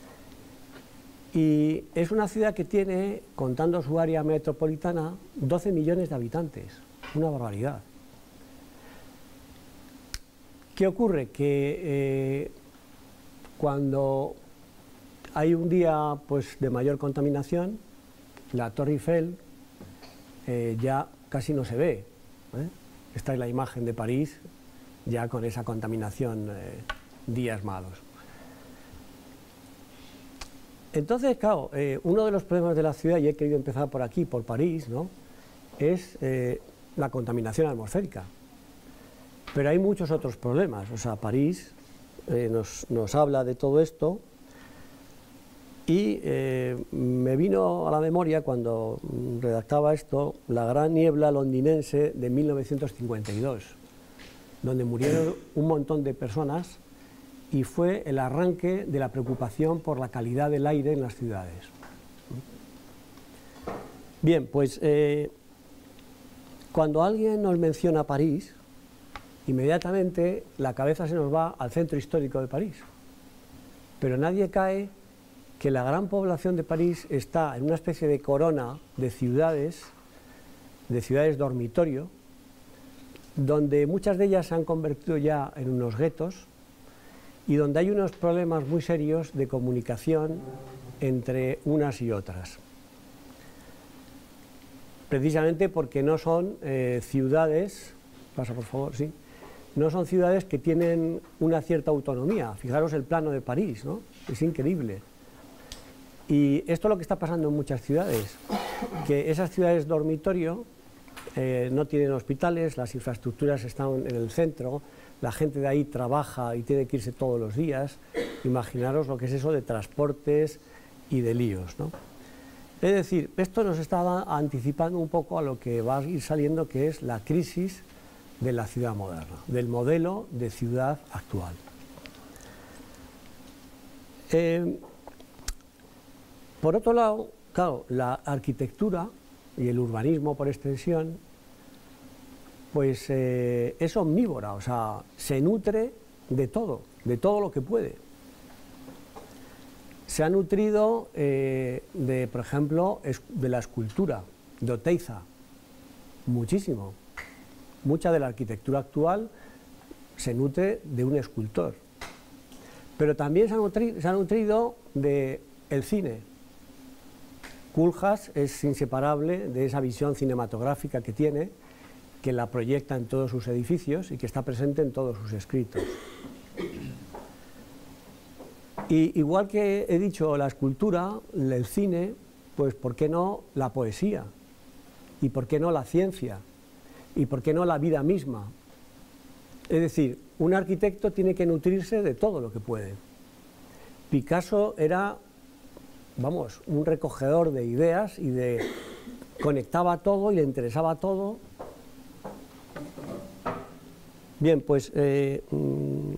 Y es una ciudad que tiene, contando su área metropolitana, doce millones de habitantes, una barbaridad. ¿Qué ocurre? Que eh, cuando hay un día pues, de mayor contaminación, la Torre Eiffel eh, ya casi no se ve, ¿eh? Esta es la imagen de París, ya con esa contaminación eh, días malos. Entonces, claro, eh, uno de los problemas de la ciudad, y he querido empezar por aquí, por París, ¿no?, es eh, la contaminación atmosférica. Pero hay muchos otros problemas. O sea, París eh, nos, nos habla de todo esto y eh, me vino a la memoria, cuando redactaba esto, la gran niebla londinense de mil novecientos cincuenta y dos, donde murieron un montón de personas y fue el arranque de la preocupación por la calidad del aire en las ciudades. Bien, pues eh, cuando alguien nos menciona París, inmediatamente la cabeza se nos va al centro histórico de París. Pero nadie cae que la gran población de París está en una especie de corona de ciudades, de ciudades dormitorio, donde muchas de ellas se han convertido ya en unos guetos y donde hay unos problemas muy serios de comunicación entre unas y otras. Precisamente porque no son eh, ciudades, pasa por favor, sí, no son ciudades que tienen una cierta autonomía. Fijaros el plano de París, ¿no? Es increíble. Y esto es lo que está pasando en muchas ciudades, que esas ciudades dormitorio eh, no tienen hospitales, las infraestructuras están en el centro, la gente de ahí trabaja y tiene que irse todos los días. Imaginaros lo que es eso de transportes y de líos, ¿no? Es decir, esto nos está anticipando un poco a lo que va a ir saliendo, que es la crisis de la ciudad moderna, del modelo de ciudad actual. Eh, por otro lado, claro, la arquitectura y el urbanismo por extensión, pues eh, es omnívora, o sea, se nutre de todo, de todo lo que puede. Se ha nutrido eh, de, por ejemplo, es, de la escultura, de Oteiza, muchísimo. Mucha de la arquitectura actual se nutre de un escultor. Pero también se ha nutrido, se ha nutrido de el cine. Koolhaas es inseparable de esa visión cinematográfica que tiene, que la proyecta en todos sus edificios y que está presente en todos sus escritos. Y igual que he dicho la escultura, el cine, pues ¿por qué no la poesía? ¿Y por qué no la ciencia? ¿Y por qué no la vida misma? Es decir, un arquitecto tiene que nutrirse de todo lo que puede. Picasso era, vamos, un recogedor de ideas y de conectaba todo y le interesaba todo. Bien, pues eh, mmm,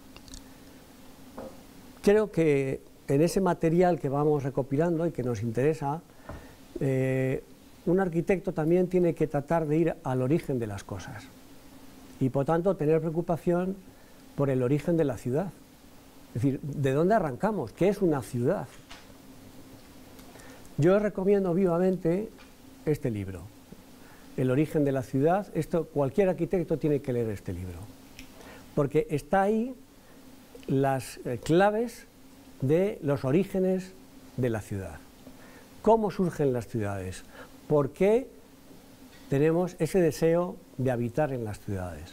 creo que en ese material que vamos recopilando y que nos interesa, eh, un arquitecto también tiene que tratar de ir al origen de las cosas y por tanto tener preocupación por el origen de la ciudad. Es decir, ¿de dónde arrancamos? ¿Qué es una ciudad? Yo os recomiendo vivamente este libro, El origen de la ciudad. Esto, cualquier arquitecto tiene que leer este libro, porque está ahí las eh, claves de los orígenes de la ciudad. ¿Cómo surgen las ciudades? ¿Por qué tenemos ese deseo de habitar en las ciudades?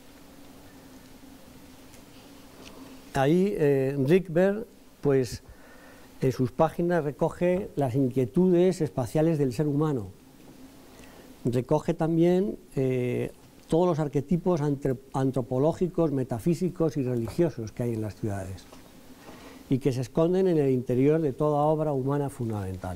Ahí eh, Rikberg, pues, en sus páginas recoge las inquietudes espaciales del ser humano. Recoge también eh, todos los arquetipos antropológicos, metafísicos y religiosos que hay en las ciudades. y que se esconden en el interior de toda obra humana fundamental.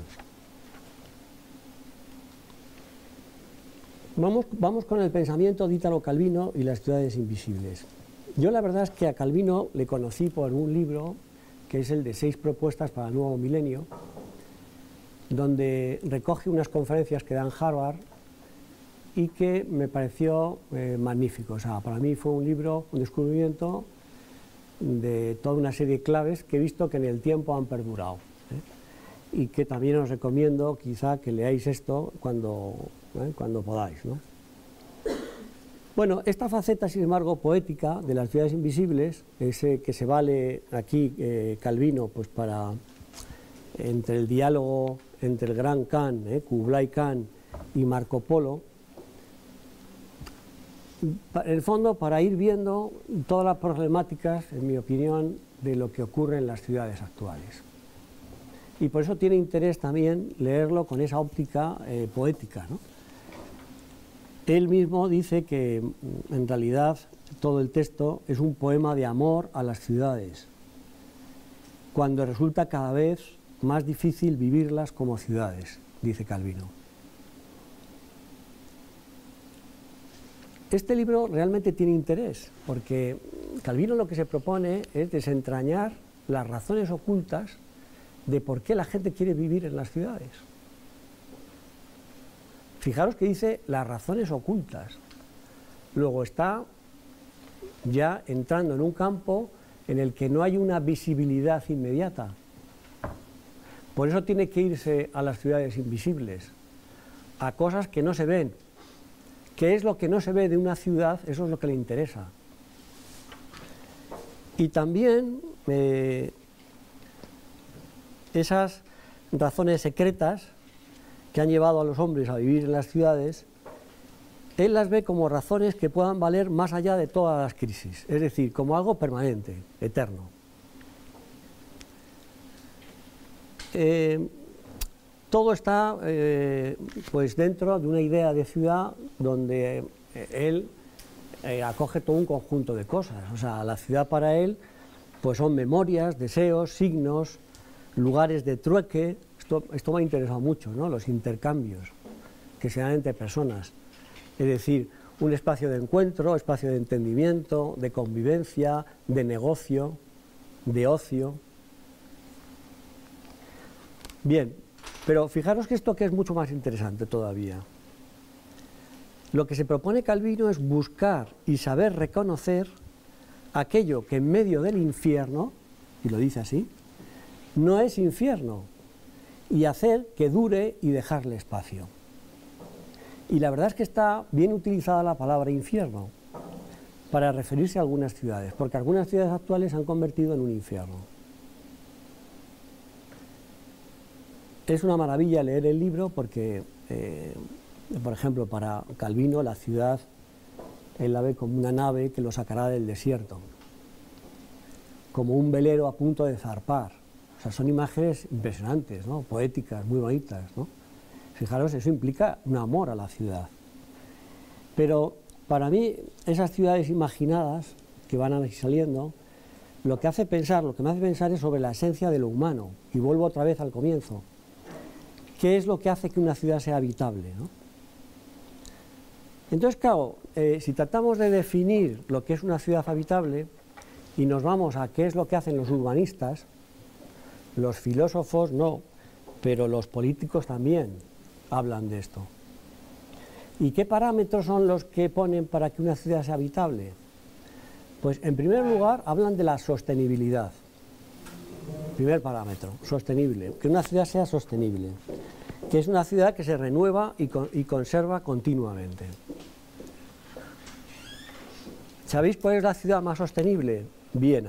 Vamos, vamos con el pensamiento de Italo Calvino y las ciudades invisibles. Yo la verdad es que a Calvino le conocí por un libro que es el de seis propuestas para el nuevo milenio, donde recoge unas conferencias que da en Harvard y que me pareció eh, magnífico. O sea, para mí fue un libro, un descubrimiento de toda una serie de claves que he visto que en el tiempo han perdurado, ¿eh? Y que también os recomiendo quizá que leáis esto cuando, ¿eh? cuando podáis, ¿no? Bueno, esta faceta, sin embargo, poética de las ciudades invisibles, ese que se vale aquí eh, Calvino pues para, entre el diálogo entre el gran Khan, eh, Kublai Khan y Marco Polo, en el fondo para ir viendo todas las problemáticas, en mi opinión, de lo que ocurre en las ciudades actuales. Y por eso tiene interés también leerlo con esa óptica eh, poética, ¿no? Él mismo dice que en realidad todo el texto es un poema de amor a las ciudades, cuando resulta cada vez más difícil vivirlas como ciudades, dice Calvino. Este libro realmente tiene interés, porque Calvino lo que se propone es desentrañar las razones ocultas de por qué la gente quiere vivir en las ciudades. Fijaros que dice las razones ocultas. Luego está ya entrando en un campo en el que no hay una visibilidad inmediata. Por eso tiene que irse a las ciudades invisibles, a cosas que no se ven. ¿Qué es lo que no se ve de una ciudad? Eso es lo que le interesa. Y también eh, esas razones secretas que han llevado a los hombres a vivir en las ciudades, él las ve como razones que puedan valer más allá de todas las crisis, es decir, como algo permanente, eterno. Eh, todo está eh, pues dentro de una idea de ciudad donde eh, él eh, acoge todo un conjunto de cosas. O sea, la ciudad para él pues son memorias, deseos, signos, lugares de trueque. Esto, esto me ha interesado mucho, ¿no? Los intercambios que se dan entre personas. Es decir, un espacio de encuentro, espacio de entendimiento, de convivencia, de negocio, de ocio. Bien, pero fijaros que esto que es mucho más interesante todavía. Lo que se propone Calvino es buscar y saber reconocer aquello que en medio del infierno, y lo dice así, no es infierno, y hacer que dure y dejarle espacio. Y la verdad es que está bien utilizada la palabra infierno para referirse a algunas ciudades, porque algunas ciudades actuales se han convertido en un infierno. Es una maravilla leer el libro porque, eh, por ejemplo, para Calvino la ciudad, él la ve como una nave que lo sacará del desierto, como un velero a punto de zarpar. O sea, son imágenes impresionantes, ¿no? Poéticas, muy bonitas, ¿no? Fijaros, eso implica un amor a la ciudad. Pero para mí, esas ciudades imaginadas que van a ir saliendo, lo que hace pensar, lo que me hace pensar es sobre la esencia de lo humano. Y vuelvo otra vez al comienzo. ¿Qué es lo que hace que una ciudad sea habitable, ¿no? Entonces, claro, eh, si tratamos de definir lo que es una ciudad habitable y nos vamos a qué es lo que hacen los urbanistas, los filósofos no, pero los políticos también hablan de esto. ¿Y qué parámetros son los que ponen para que una ciudad sea habitable? Pues en primer lugar hablan de la sostenibilidad. Primer parámetro, sostenible, que una ciudad sea sostenible, que es una ciudad que se renueva y, con, y conserva continuamente. ¿Sabéis cuál es la ciudad más sostenible? Viena.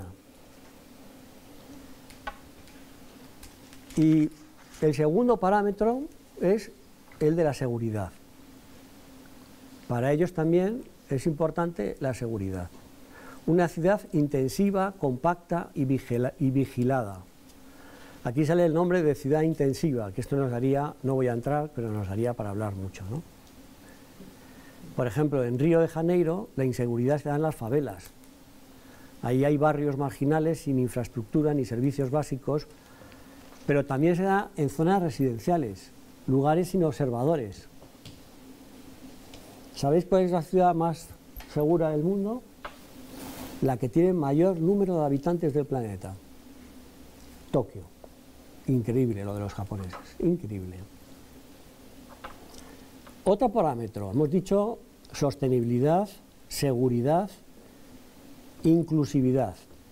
Y el segundo parámetro es el de la seguridad. Para ellos también es importante la seguridad. Una ciudad intensiva, compacta y, vigila, y vigilada. Aquí sale el nombre de ciudad intensiva, que esto nos daría, no voy a entrar, pero nos daría para hablar mucho, ¿no? Por ejemplo, en Río de Janeiro la inseguridad se da en las favelas. Ahí hay barrios marginales sin infraestructura ni servicios básicos, pero también se da en zonas residenciales, lugares sin observadores. ¿Sabéis cuál es la ciudad más segura del mundo? La que tiene mayor número de habitantes del planeta. Tokio. Increíble lo de los japoneses, increíble. Otro parámetro, hemos dicho sostenibilidad, seguridad, inclusividad.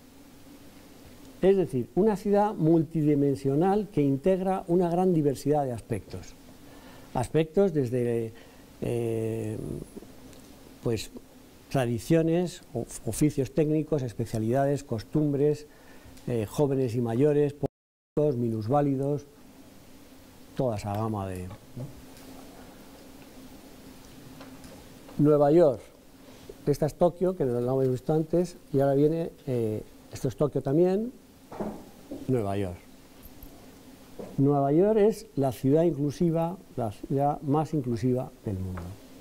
Es decir, una ciudad multidimensional que integra una gran diversidad de aspectos. Aspectos desde eh, pues, tradiciones, oficios técnicos, especialidades, costumbres, eh, jóvenes y mayores, políticos, minusválidos, toda esa gama de... ¿no? Nueva York, esta es Tokio, que no lo hemos visto antes, y ahora viene, eh, esto es Tokio también, Nueva York. Nueva York es la ciudad inclusiva, la ciudad más inclusiva del mundo.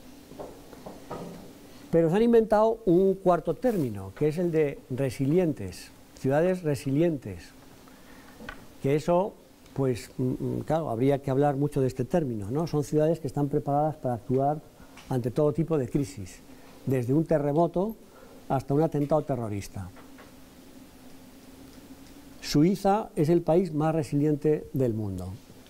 Pero se han inventado un cuarto término, que es el de resilientes, ciudades resilientes, que eso, pues, claro, habría que hablar mucho de este término, ¿no? Son ciudades que están preparadas para actuar ante todo tipo de crisis, desde un terremoto hasta un atentado terrorista. Suiza es el país más resiliente del mundo.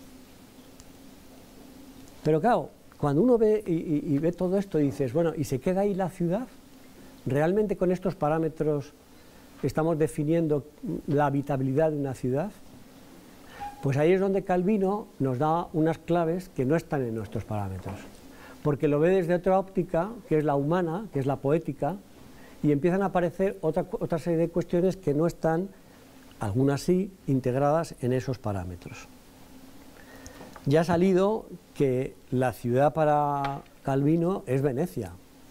Pero claro, cuando uno ve y, y, y ve todo esto, dices, bueno, ¿y se queda ahí la ciudad? ¿Realmente con estos parámetros estamos definiendo la habitabilidad de una ciudad? Pues ahí es donde Calvino nos da unas claves que no están en nuestros parámetros, porque lo ve desde otra óptica, que es la humana, que es la poética, y empiezan a aparecer otra, otra serie de cuestiones que no están, algunas sí, integradas en esos parámetros. Ya ha salido que la ciudad para Calvino es Venecia.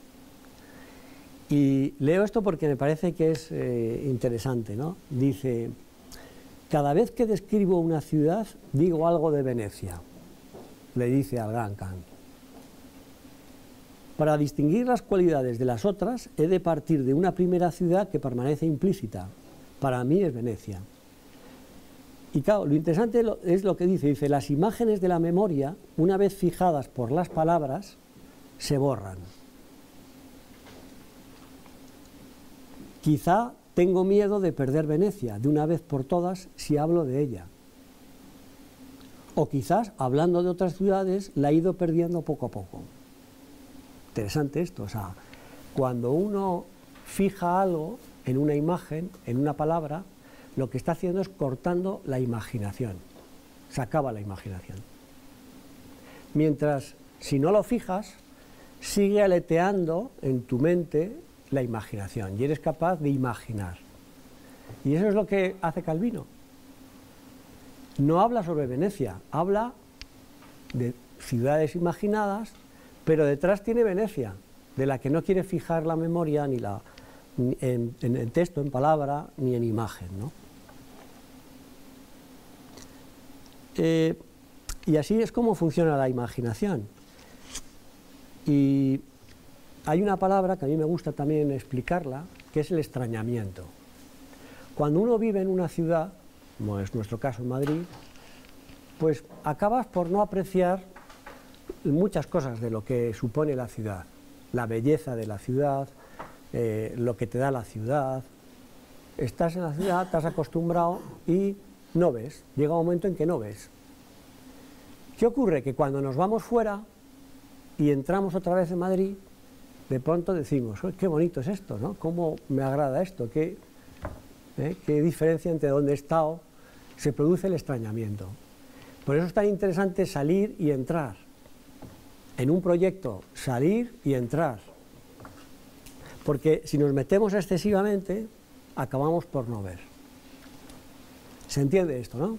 Y leo esto porque me parece que es eh, interesante, ¿no? Dice, cada vez que describo una ciudad, digo algo de Venecia, le dice al gran Kant. Para distinguir las cualidades de las otras, he de partir de una primera ciudad que permanece implícita. Para mí es Venecia. Y claro, lo interesante es lo que dice, dice, las imágenes de la memoria, una vez fijadas por las palabras, se borran. Quizá tengo miedo de perder Venecia, de una vez por todas, si hablo de ella. O quizás, hablando de otras ciudades, la he ido perdiendo poco a poco. Interesante esto, o sea, cuando uno fija algo en una imagen, en una palabra, lo que está haciendo es cortando la imaginación, se acaba la imaginación. Mientras, si no lo fijas, sigue aleteando en tu mente la imaginación y eres capaz de imaginar. Y eso es lo que hace Calvino. No habla sobre Venecia, habla de ciudades imaginadas, pero detrás tiene Venecia, de la que no quiere fijar la memoria ni la, ni en, en el texto, en palabra, ni en imagen, ¿no? Eh, y así es como funciona la imaginación. Y hay una palabra que a mí me gusta también explicarla, que es el extrañamiento. Cuando uno vive en una ciudad, como es nuestro caso en Madrid, pues acabas por no apreciar muchas cosas de lo que supone la ciudad, la belleza de la ciudad, eh, lo que te da la ciudad. Estás en la ciudad, te has acostumbrado y no ves, llega un momento en que no ves. ¿Qué ocurre? Que cuando nos vamos fuera y entramos otra vez en Madrid, de pronto decimos, qué bonito es esto, ¿no? ¿Cómo me agrada esto? ¿Qué, eh, qué diferencia entre donde he estado? Se produce el extrañamiento. Por eso es tan interesante salir y entrar. En un proyecto, salir y entrar. Porque si nos metemos excesivamente, acabamos por no ver. ¿Se entiende esto, no?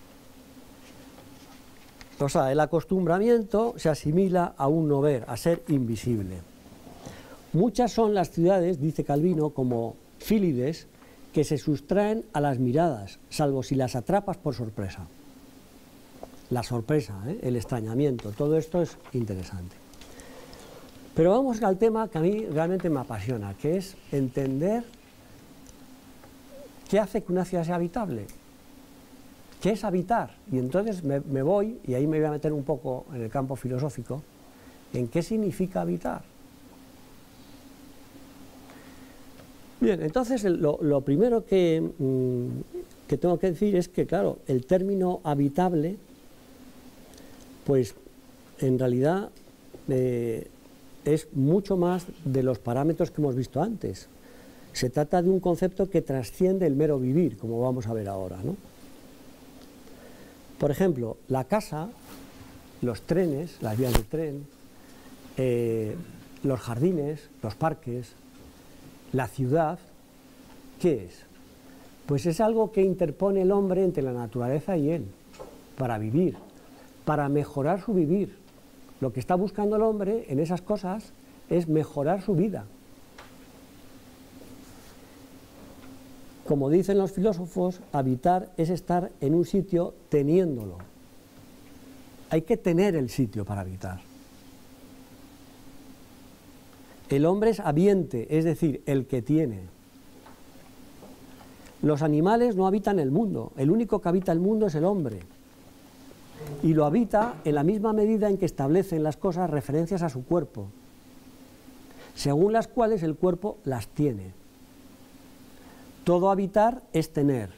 O sea, el acostumbramiento se asimila a un no ver, a ser invisible. Muchas son las ciudades, dice Calvino, como Fílides, que se sustraen a las miradas, salvo si las atrapas por sorpresa. La sorpresa, ¿eh? El extrañamiento, todo esto es interesante. Pero vamos al tema que a mí realmente me apasiona, que es entender ¿qué hace que una ciudad sea habitable? ¿Qué es habitar? Y entonces me, me voy, y ahí me voy a meter un poco en el campo filosófico, en qué significa habitar. Bien, entonces lo, lo primero que, mmm, que tengo que decir es que, claro, el término habitable, pues en realidad eh, es mucho más de los parámetros que hemos visto antes. Se trata de un concepto que trasciende el mero vivir, como vamos a ver ahora, ¿no? Por ejemplo, la casa, los trenes, las vías de tren, eh, los jardines, los parques, la ciudad, ¿qué es? Pues es algo que interpone el hombre entre la naturaleza y él, para vivir, para mejorar su vivir. Lo que está buscando el hombre en esas cosas es mejorar su vida. Como dicen los filósofos, habitar es estar en un sitio teniéndolo. Hay que tener el sitio para habitar. El hombre es habiente, es decir, el que tiene. Los animales no habitan el mundo, el único que habita el mundo es el hombre. Y lo habita en la misma medida en que establecen las cosas referencias a su cuerpo, según las cuales el cuerpo las tiene. Todo habitar es tener.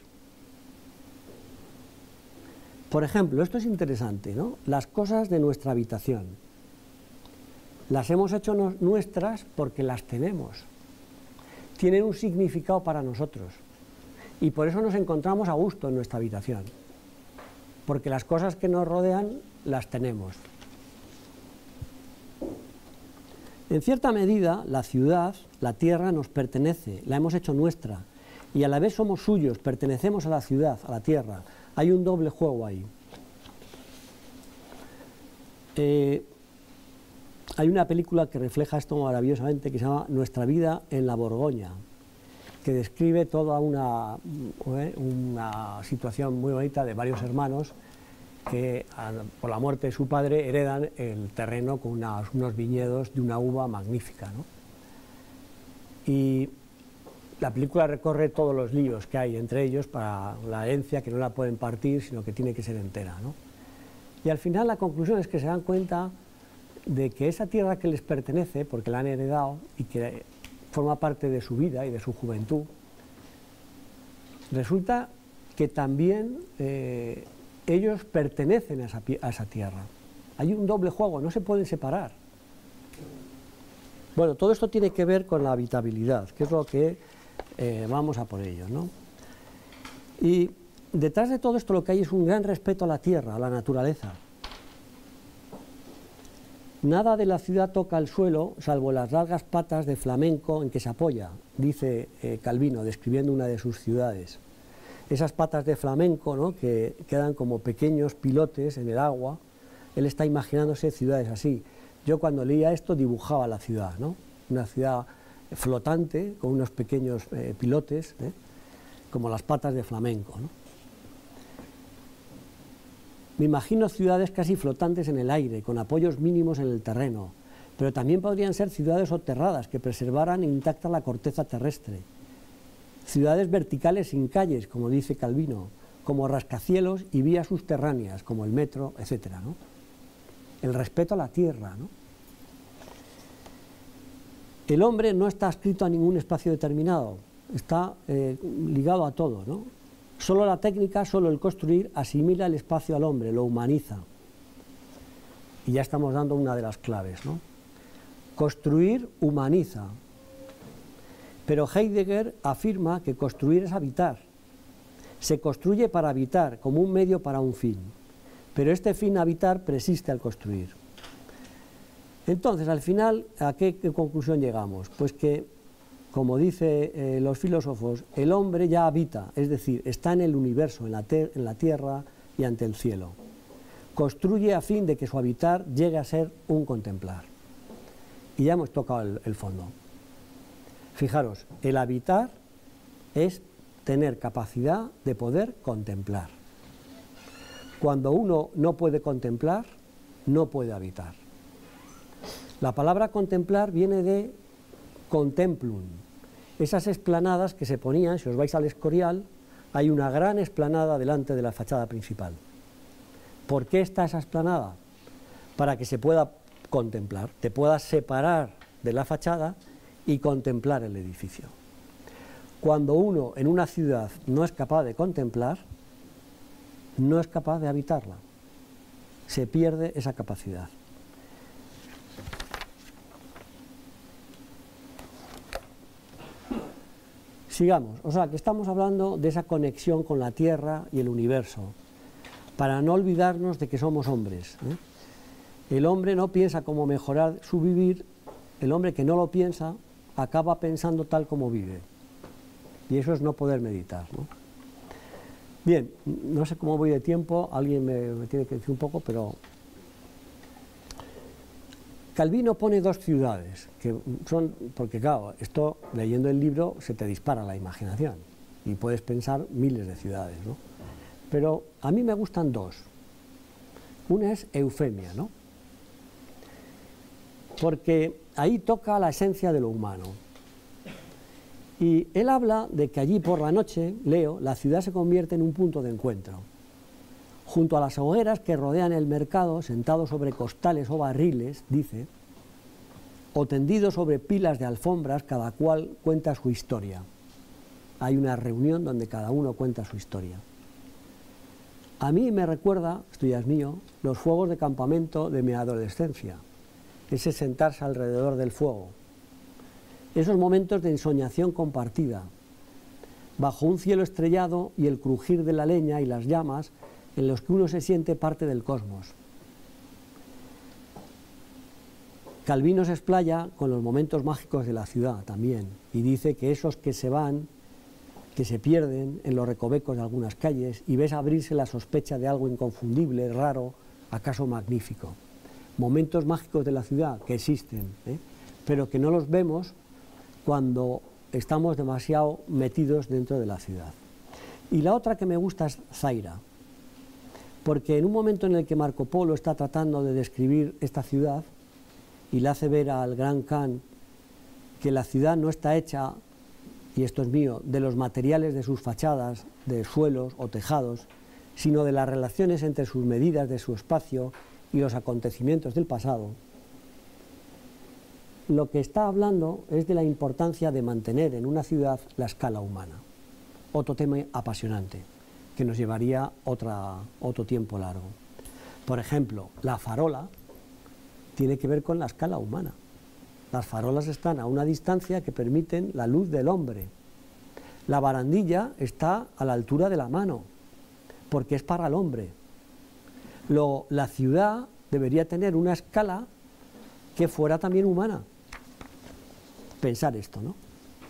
Por ejemplo, esto es interesante, ¿no? Las cosas de nuestra habitación. Las hemos hecho no, nuestras porque las tenemos. Tienen un significado para nosotros. Y por eso nos encontramos a gusto en nuestra habitación. Porque las cosas que nos rodean las tenemos. En cierta medida, la ciudad, la tierra, nos pertenece, la hemos hecho nuestra. Y a la vez somos suyos, pertenecemos a la ciudad, a la tierra. Hay un doble juego ahí. Eh, hay una película que refleja esto maravillosamente que se llama Nuestra vida en la Borgoña, que describe toda una, una situación muy bonita de varios hermanos que por la muerte de su padre heredan el terreno con unas, unos viñedos de una uva magnífica, ¿no? Y la película recorre todos los líos que hay entre ellos para la herencia, que no la pueden partir, sino que tiene que ser entera, ¿no? Y al final la conclusión es que se dan cuenta de que esa tierra que les pertenece, porque la han heredado y que forma parte de su vida y de su juventud, resulta que también eh, ellos pertenecen a esa, a esa tierra. Hay un doble juego, no se pueden separar. Bueno, todo esto tiene que ver con la habitabilidad, que es lo que eh, vamos a por ello, ¿no? Y detrás de todo esto lo que hay es un gran respeto a la tierra, a la naturaleza. Nada de la ciudad toca el suelo, salvo las largas patas de flamenco en que se apoya, dice eh, Calvino, describiendo una de sus ciudades. Esas patas de flamenco, ¿no?, que quedan como pequeños pilotes en el agua, él está imaginándose ciudades así. Yo cuando leía esto dibujaba la ciudad, ¿no? Una ciudad flotante con unos pequeños eh, pilotes, ¿eh?, como las patas de flamenco, ¿no? Me imagino ciudades casi flotantes en el aire, con apoyos mínimos en el terreno, pero también podrían ser ciudades soterradas que preservaran intacta la corteza terrestre. Ciudades verticales sin calles, como dice Calvino, como rascacielos y vías subterráneas, como el metro, etcétera, ¿no? El respeto a la tierra, ¿no? El hombre no está adscrito a ningún espacio determinado, está eh, ligado a todo, ¿no? Solo la técnica, solo el construir, asimila el espacio al hombre, lo humaniza. Y ya estamos dando una de las claves, ¿no? Construir humaniza. Pero Heidegger afirma que construir es habitar. Se construye para habitar, como un medio para un fin. Pero este fin, habitar, persiste al construir. Entonces, al final, ¿a qué, qué conclusión llegamos? Pues que, como dicen eh, los filósofos, el hombre ya habita, es decir, está en el universo, en la, en la tierra y ante el cielo. Construye a fin de que su habitar llegue a ser un contemplar. Y ya hemos tocado el, el fondo. Fijaros, el habitar es tener capacidad de poder contemplar. Cuando uno no puede contemplar, no puede habitar. La palabra contemplar viene de contemplum, esas explanadas que se ponían, si os vais al Escorial, hay una gran explanada delante de la fachada principal. ¿Por qué está esa explanada? Para que se pueda contemplar, te puedas separar de la fachada y contemplar el edificio. Cuando uno en una ciudad no es capaz de contemplar, no es capaz de habitarla. Se pierde esa capacidad. Sigamos, o sea que estamos hablando de esa conexión con la Tierra y el universo, para no olvidarnos de que somos hombres, ¿eh? El hombre no piensa cómo mejorar su vivir, el hombre que no lo piensa acaba pensando tal como vive, y eso es no poder meditar, ¿no? Bien, no sé cómo voy de tiempo, alguien me, me tiene que decir un poco, pero Calvino pone dos ciudades, que son, porque claro, esto leyendo el libro se te dispara la imaginación y puedes pensar miles de ciudades, ¿no? Pero a mí me gustan dos. Una es Eufemia, ¿no? Porque ahí toca la esencia de lo humano. Y él habla de que allí por la noche, leo, la ciudad se convierte en un punto de encuentro. Junto a las hogueras que rodean el mercado, sentados sobre costales o barriles, dice, o tendidos sobre pilas de alfombras, cada cual cuenta su historia. Hay una reunión donde cada uno cuenta su historia. A mí me recuerda, esto ya es mío, los fuegos de campamento de mi adolescencia, ese sentarse alrededor del fuego, esos momentos de ensoñación compartida, bajo un cielo estrellado y el crujir de la leña y las llamas, en los que uno se siente parte del cosmos. Calvino se explaya con los momentos mágicos de la ciudad también, y dice que esos que se van, que se pierden en los recovecos de algunas calles, y ves abrirse la sospecha de algo inconfundible, raro, acaso magnífico. Momentos mágicos de la ciudad que existen, ¿eh? pero que no los vemos cuando estamos demasiado metidos dentro de la ciudad. Y la otra que me gusta es Zaira, porque en un momento en el que Marco Polo está tratando de describir esta ciudad y le hace ver al gran Khan que la ciudad no está hecha, y esto es mío, de los materiales de sus fachadas, de suelos o tejados, sino de las relaciones entre sus medidas de su espacio y los acontecimientos del pasado, lo que está hablando es de la importancia de mantener en una ciudad la escala humana. Otro tema apasionante, que nos llevaría otra, otro tiempo largo. Por ejemplo, la farola tiene que ver con la escala humana. Las farolas están a una distancia que permiten la luz del hombre. La barandilla está a la altura de la mano, porque es para el hombre. Lo, la ciudad debería tener una escala que fuera también humana. Pensar esto, ¿no?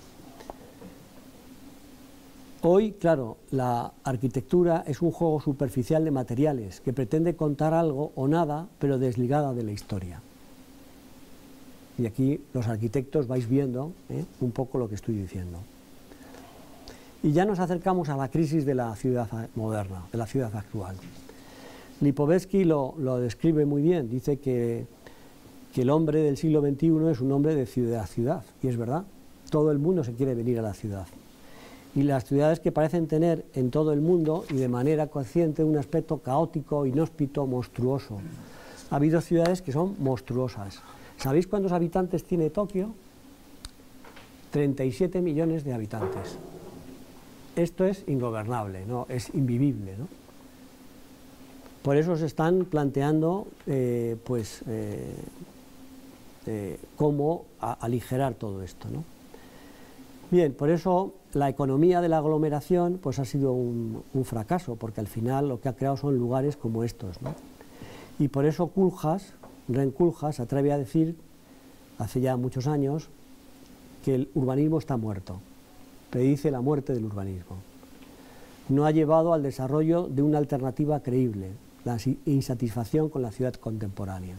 Hoy, claro, la arquitectura es un juego superficial de materiales que pretende contar algo o nada, pero desligada de la historia. Y aquí los arquitectos vais viendo ¿eh? un poco lo que estoy diciendo. Y ya nos acercamos a la crisis de la ciudad moderna, de la ciudad actual. Lipovetsky lo, lo describe muy bien, dice que, que el hombre del siglo veintiuno es un hombre de ciudad a ciudad, y es verdad, todo el mundo se quiere venir a la ciudad. Y las ciudades que parecen tener en todo el mundo y de manera consciente un aspecto caótico, inhóspito, monstruoso. Ha habido ciudades que son monstruosas. ¿Sabéis cuántos habitantes tiene Tokio? treinta y siete millones de habitantes. Esto es ingobernable, ¿no? Es invivible, ¿no? Por eso se están planteando eh, pues, eh, eh, cómo a, aligerar todo esto, ¿no? Bien, por eso la economía de la aglomeración pues, ha sido un, un fracaso, porque al final lo que ha creado son lugares como estos, ¿no? Y por eso Koolhaas, Ren Koolhaas, se atreve a decir, hace ya muchos años, que el urbanismo está muerto, predice la muerte del urbanismo. No ha llevado al desarrollo de una alternativa creíble, la insatisfacción con la ciudad contemporánea.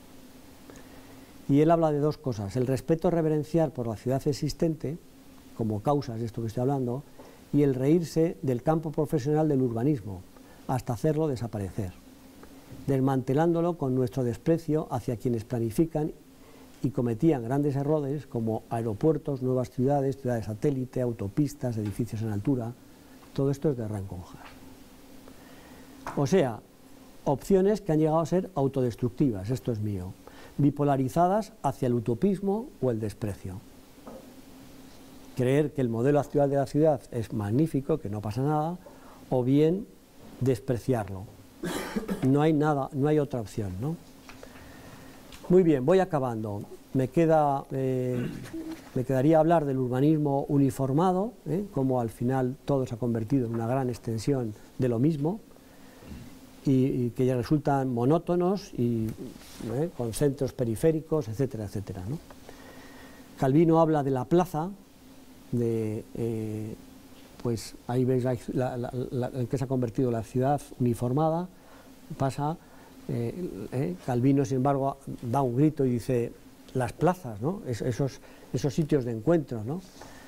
Y él habla de dos cosas, el respeto reverencial por la ciudad existente, como causas de esto que estoy hablando, y el reírse del campo profesional del urbanismo, hasta hacerlo desaparecer, desmantelándolo con nuestro desprecio hacia quienes planifican y cometían grandes errores como aeropuertos, nuevas ciudades, ciudades satélite, autopistas, edificios en altura. Todo esto es de Ranconjas. O sea, opciones que han llegado a ser autodestructivas, esto es mío, bipolarizadas hacia el utopismo o el desprecio. Creer que el modelo actual de la ciudad es magnífico, que no pasa nada, o bien despreciarlo. No hay nada, no hay otra opción, ¿no? Muy bien, voy acabando. Me queda, eh, me quedaría hablar del urbanismo uniformado, ¿eh? Como al final todo se ha convertido en una gran extensión de lo mismo y, y que ya resultan monótonos y ¿eh? con centros periféricos, etcétera, etcétera, ¿no? Calvino habla de la plaza, de, eh, pues ahí veis la, la, la, la, en que se ha convertido la ciudad uniformada, pasa, eh, eh, Calvino sin embargo da un grito y dice las plazas, ¿no? Es, esos, esos sitios de encuentro, ¿no?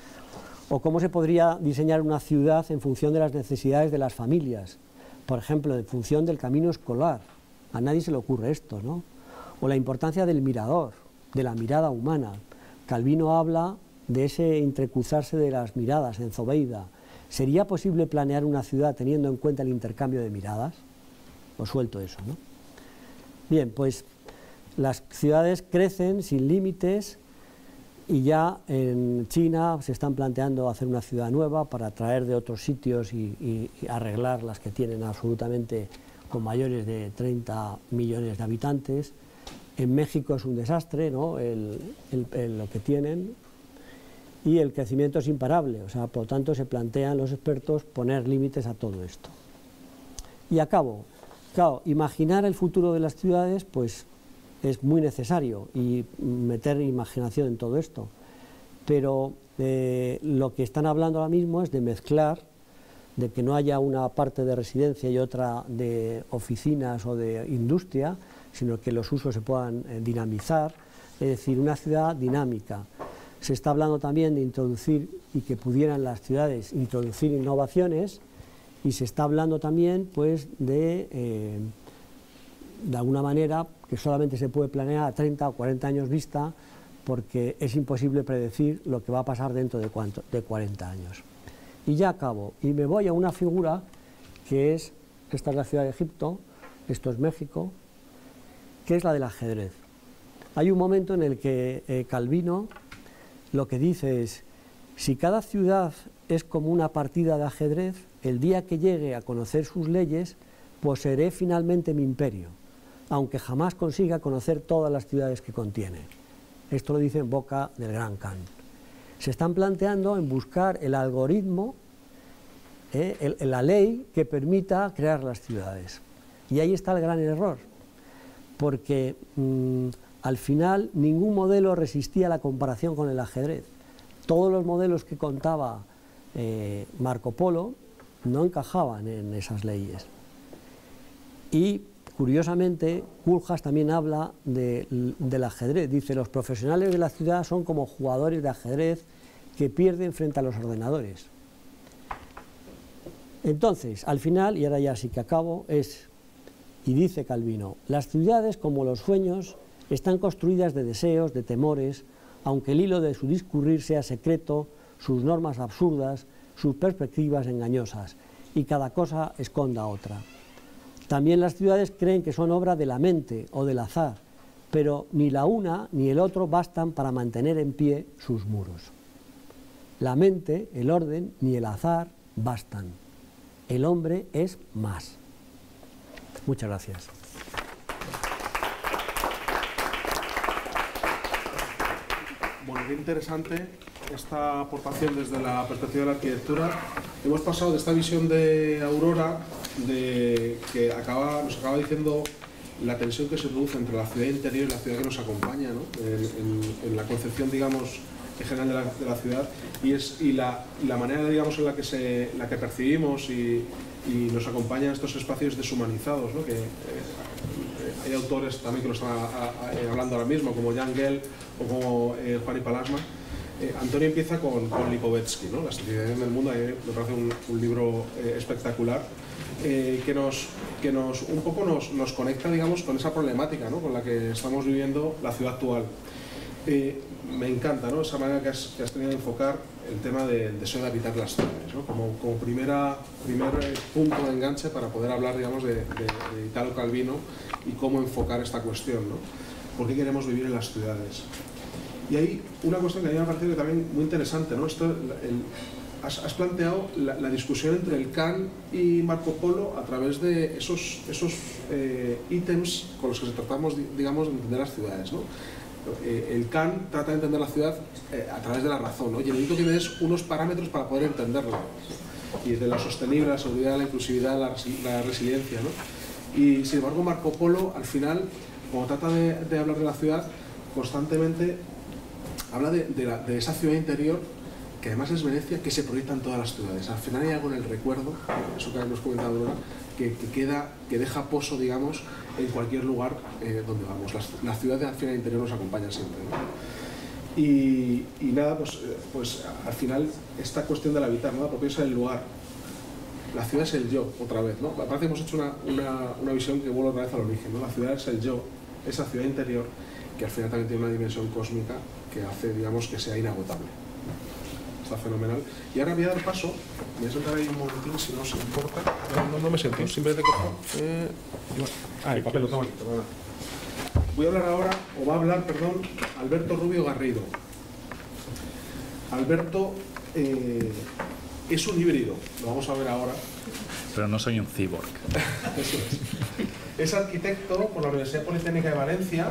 O cómo se podría diseñar una ciudad en función de las necesidades de las familias, por ejemplo, en función del camino escolar, a nadie se le ocurre esto, ¿no? O la importancia del mirador, de la mirada humana. Calvino habla de ese entrecruzarse de las miradas en Zobeida. ¿Sería posible planear una ciudad teniendo en cuenta el intercambio de miradas? Os suelto eso, ¿no? Bien, pues las ciudades crecen sin límites y ya en China se están planteando hacer una ciudad nueva para traer de otros sitios y, y, y arreglar las que tienen absolutamente con mayores de treinta millones de habitantes. En México es un desastre, ¿no? el, el, el, lo que tienen, y el crecimiento es imparable, o sea, por lo tanto se plantean los expertos poner límites a todo esto. Y acabo, claro, imaginar el futuro de las ciudades, pues es muy necesario y meter imaginación en todo esto, pero eh, lo que están hablando ahora mismo es de mezclar, de que no haya una parte de residencia y otra de oficinas o de industria, sino que los usos se puedan eh, dinamizar, es decir, una ciudad dinámica. Se está hablando también de introducir, y que pudieran las ciudades introducir innovaciones, y se está hablando también pues de, eh, de alguna manera, que solamente se puede planear a treinta o cuarenta años vista, porque es imposible predecir lo que va a pasar dentro de, cuánto, de cuarenta años. Y ya acabo, y me voy a una figura que es, esta es la ciudad de Egipto, esto es México, que es la del ajedrez. Hay un momento en el que eh, Calvino lo que dice es, si cada ciudad es como una partida de ajedrez, el día que llegue a conocer sus leyes, poseeré finalmente mi imperio, aunque jamás consiga conocer todas las ciudades que contiene. Esto lo dice en boca del gran Kant. Se están planteando en buscar el algoritmo, eh, el, la ley que permita crear las ciudades. Y ahí está el gran error, porque mmm, al final ningún modelo resistía la comparación con el ajedrez. Todos los modelos que contaba eh, Marco Polo no encajaban en esas leyes. Y curiosamente, Koolhaas también habla de, del ajedrez. Dice, los profesionales de la ciudad son como jugadores de ajedrez que pierden frente a los ordenadores. Entonces, al final, y ahora ya sí que acabo, es, y dice Calvino, las ciudades como los sueños están construidas de deseos, de temores, aunque el hilo de su discurrir sea secreto, sus normas absurdas, sus perspectivas engañosas, y cada cosa esconda otra. También las ciudades creen que son obra de la mente o del azar, pero ni la una ni el otro bastan para mantener en pie sus muros. La mente, el orden, ni el azar bastan. El hombre es más. Muchas gracias. Bueno, qué interesante esta aportación desde la perspectiva de la arquitectura. Hemos pasado de esta visión de Aurora, de, que acaba, nos acaba diciendo la tensión que se produce entre la ciudad interior y la ciudad que nos acompaña, ¿no? en, en, en la concepción, digamos, en general de la, de la ciudad, y, es, y la, la manera, digamos, en la que, se, la que percibimos y, y nos acompañan estos espacios deshumanizados, ¿no? Que, eh, hay autores también que lo están a, a, a, hablando ahora mismo, como Jan Gehl o como eh, Juan y Palasma. Eh, Antonio empieza con, con Lipovetsky, ¿no? La civilización del mundo, eh, me parece un, un libro eh, espectacular, eh, que, nos, que nos, un poco nos, nos conecta, digamos, con esa problemática, ¿no? Con la que estamos viviendo la ciudad actual. Eh, me encanta, ¿no?, esa manera que has, que has tenido de enfocar el tema del deseo de habitar las ciudades, ¿no?, como, como primera, primer punto de enganche para poder hablar, digamos, de, de, de Italo Calvino y cómo enfocar esta cuestión, ¿no? ¿Por qué queremos vivir en las ciudades? Y hay una cuestión que a mí me ha parecido también muy interesante, ¿no? Esto, el, has, has planteado la, la discusión entre el Kant y Marco Polo a través de esos, esos eh, ítems con los que tratamos, digamos, de entender las ciudades, ¿no? El Kant trata de entender la ciudad eh, a través de la razón, ¿no? Y el único que tiene es unos parámetros para poder entenderla, y de la sostenible, la seguridad, la inclusividad, la, la resiliencia, ¿no? Y sin embargo Marco Polo, al final, cuando trata de, de hablar de la ciudad, constantemente habla de, de, la, de esa ciudad interior, que además es Venecia, que se proyecta en todas las ciudades. Al final hay algo en el recuerdo, eso que hemos comentado ahora, que, que, queda, que deja pozo, digamos, en cualquier lugar eh, donde vamos. La, la ciudad al final interior nos acompaña siempre, ¿no? Y, y nada, pues, pues al final esta cuestión del habitar, ¿no?, apropiarse del lugar. La ciudad es el yo, otra vez, ¿no? Parece que hemos hecho una, una, una visión que vuelve otra vez al origen, ¿no? La ciudad es el yo, esa ciudad interior, que al final también tiene una dimensión cósmica que hace, digamos, que sea inagotable. Está fenomenal. Y ahora voy a dar paso, voy a sentar ahí un momentín, si no os importa. No, no, no me siento, simplemente cojo. Eh, ah, el papel lo tengo aquí, perdona. Voy a hablar ahora, o va a hablar, perdón, Alberto Rubio Garrido. Alberto eh, es un híbrido, lo vamos a ver ahora. Pero no soy un cyborg. Eso es. Es arquitecto por la Universidad Politécnica de Valencia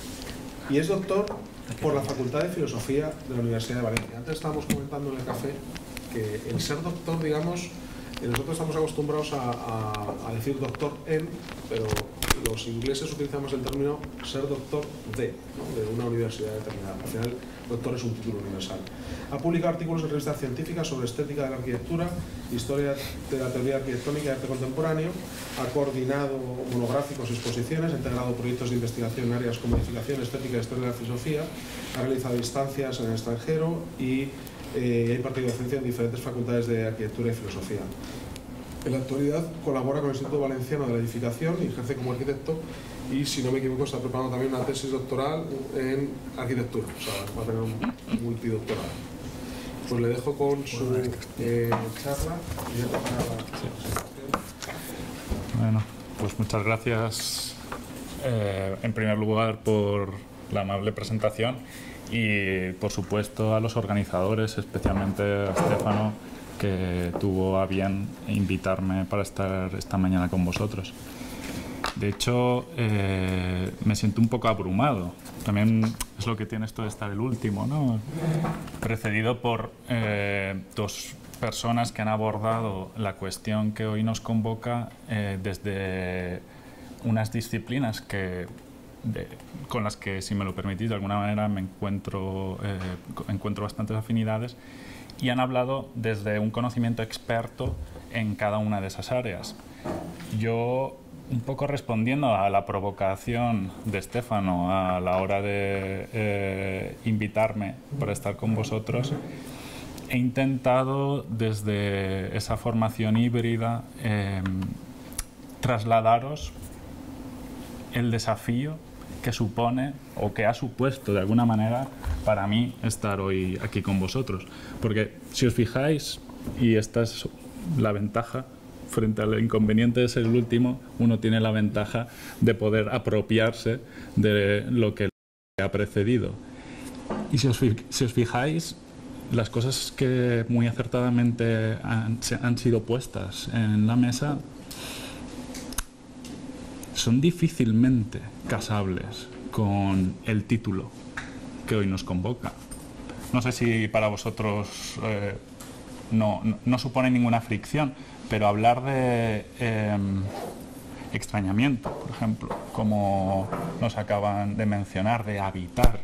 y es doctor por la Facultad de Filosofía de la Universidad de Valencia. Antes estábamos comentando en el café que el ser doctor, digamos, nosotros estamos acostumbrados a, a, a decir doctor en, pero los ingleses utilizamos el término ser doctor de, ¿no?, de una universidad determinada. Al final, doctor es un título universal. Ha publicado artículos en revistas científicas sobre estética de la arquitectura, historia de la teoría arquitectónica y arte contemporáneo, ha coordinado monográficos y exposiciones, ha integrado proyectos de investigación en áreas como edificación, estética y historia de la filosofía, ha realizado instancias en el extranjero y eh, ha impartido docencia en diferentes facultades de arquitectura y filosofía. En la actualidad colabora con el Instituto Valenciano de la Edificación y ejerce como arquitecto y, si no me equivoco, está preparando también una tesis doctoral en arquitectura, o sea, va a tener un multidoctorado. Pues le dejo con su eh, charla y ya para la presentación. Bueno, pues muchas gracias eh, en primer lugar por la amable presentación y, por supuesto, a los organizadores, especialmente a Stefano, que tuvo a bien invitarme para estar esta mañana con vosotros. De hecho, eh, me siento un poco abrumado. También es lo que tiene esto de estar el último, ¿no? Precedido por eh, dos personas que han abordado la cuestión que hoy nos convoca eh, desde unas disciplinas que, de, con las que, si me lo permitís, de alguna manera me encuentro, eh, encuentro bastantes afinidades, y han hablado desde un conocimiento experto en cada una de esas áreas. Yo, un poco respondiendo a la provocación de Stefano a la hora de eh, invitarme para estar con vosotros, he intentado desde esa formación híbrida eh, trasladaros el desafío que supone o que ha supuesto de alguna manera para mí estar hoy aquí con vosotros. Porque si os fijáis, y esta es la ventaja frente al inconveniente de ser el último, uno tiene la ventaja de poder apropiarse de lo que le ha precedido. Y si os, si os fijáis, las cosas que muy acertadamente han, han sido puestas en la mesa son difícilmente casables con el título que hoy nos convoca. No sé si para vosotros eh, no, no, no supone ninguna fricción, pero hablar de eh, extrañamiento, por ejemplo, como nos acaban de mencionar, de habitar,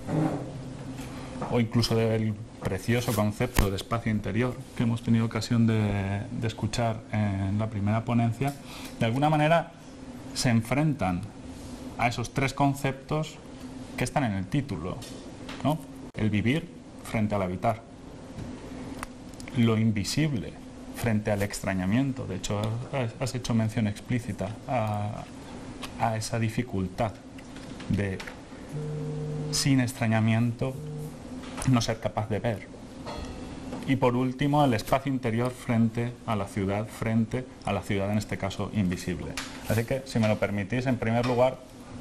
o incluso del precioso concepto de espacio interior que hemos tenido ocasión de, de escuchar en la primera ponencia, de alguna manera se enfrentan a esos tres conceptos que están en el título, ¿no? El vivir frente al habitar, lo invisible frente al extrañamiento. De hecho, has hecho mención explícita a, a esa dificultad de sin extrañamiento, no ser capaz de ver. Y por último, el espacio interior frente a la ciudad, frente a la ciudad en este caso invisible. Así que, si me lo permitís, en primer lugar,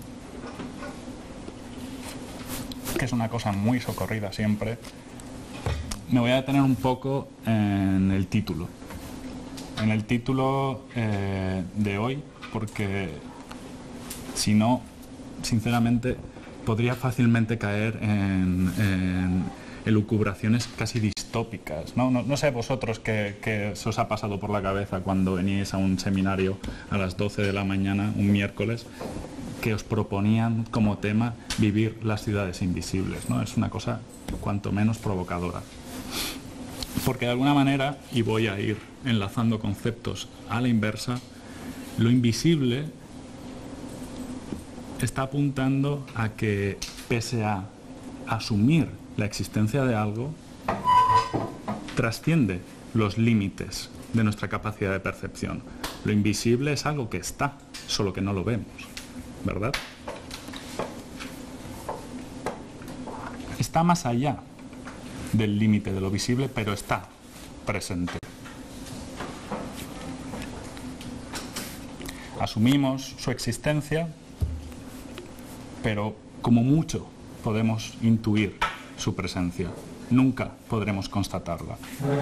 que es una cosa muy socorrida siempre, me voy a detener un poco en el título. En el título eh, de hoy, porque si no, sinceramente, podría fácilmente caer en, en elucubraciones casi distópicas, ¿no? No, no sé vosotros qué, qué se os ha pasado por la cabeza cuando venís a un seminario a las doce de la mañana, un miércoles, que os proponían como tema vivir las ciudades invisibles, ¿no? Es una cosa cuanto menos provocadora. Porque de alguna manera, y voy a ir enlazando conceptos a la inversa, lo invisible está apuntando a que, pese a asumir la existencia de algo, trasciende los límites de nuestra capacidad de percepción. Lo invisible es algo que está, solo que no lo vemos, ¿verdad? Está más allá del límite de lo visible, pero está presente. Asumimos su existencia, pero como mucho podemos intuir su presencia. Nunca podremos constatarla.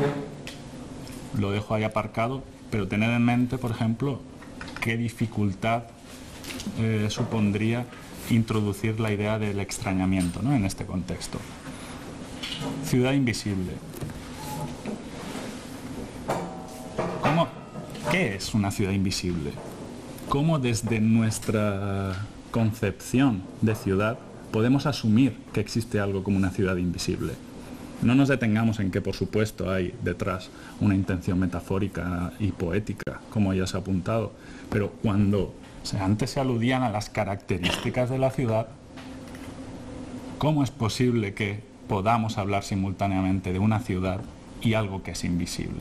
Lo dejo ahí aparcado, pero tened en mente, por ejemplo, qué dificultad eh, supondría introducir la idea del extrañamiento, ¿no?, en este contexto. Ciudad invisible. ¿Cómo, ¿Qué es una ciudad invisible? ¿Cómo desde nuestra concepción de ciudad podemos asumir que existe algo como una ciudad invisible? No nos detengamos en que, por supuesto, hay detrás una intención metafórica y poética, como ya se ha apuntado, pero cuando antes se aludían a las características de la ciudad, ¿cómo es posible que podamos hablar simultáneamente de una ciudad y algo que es invisible?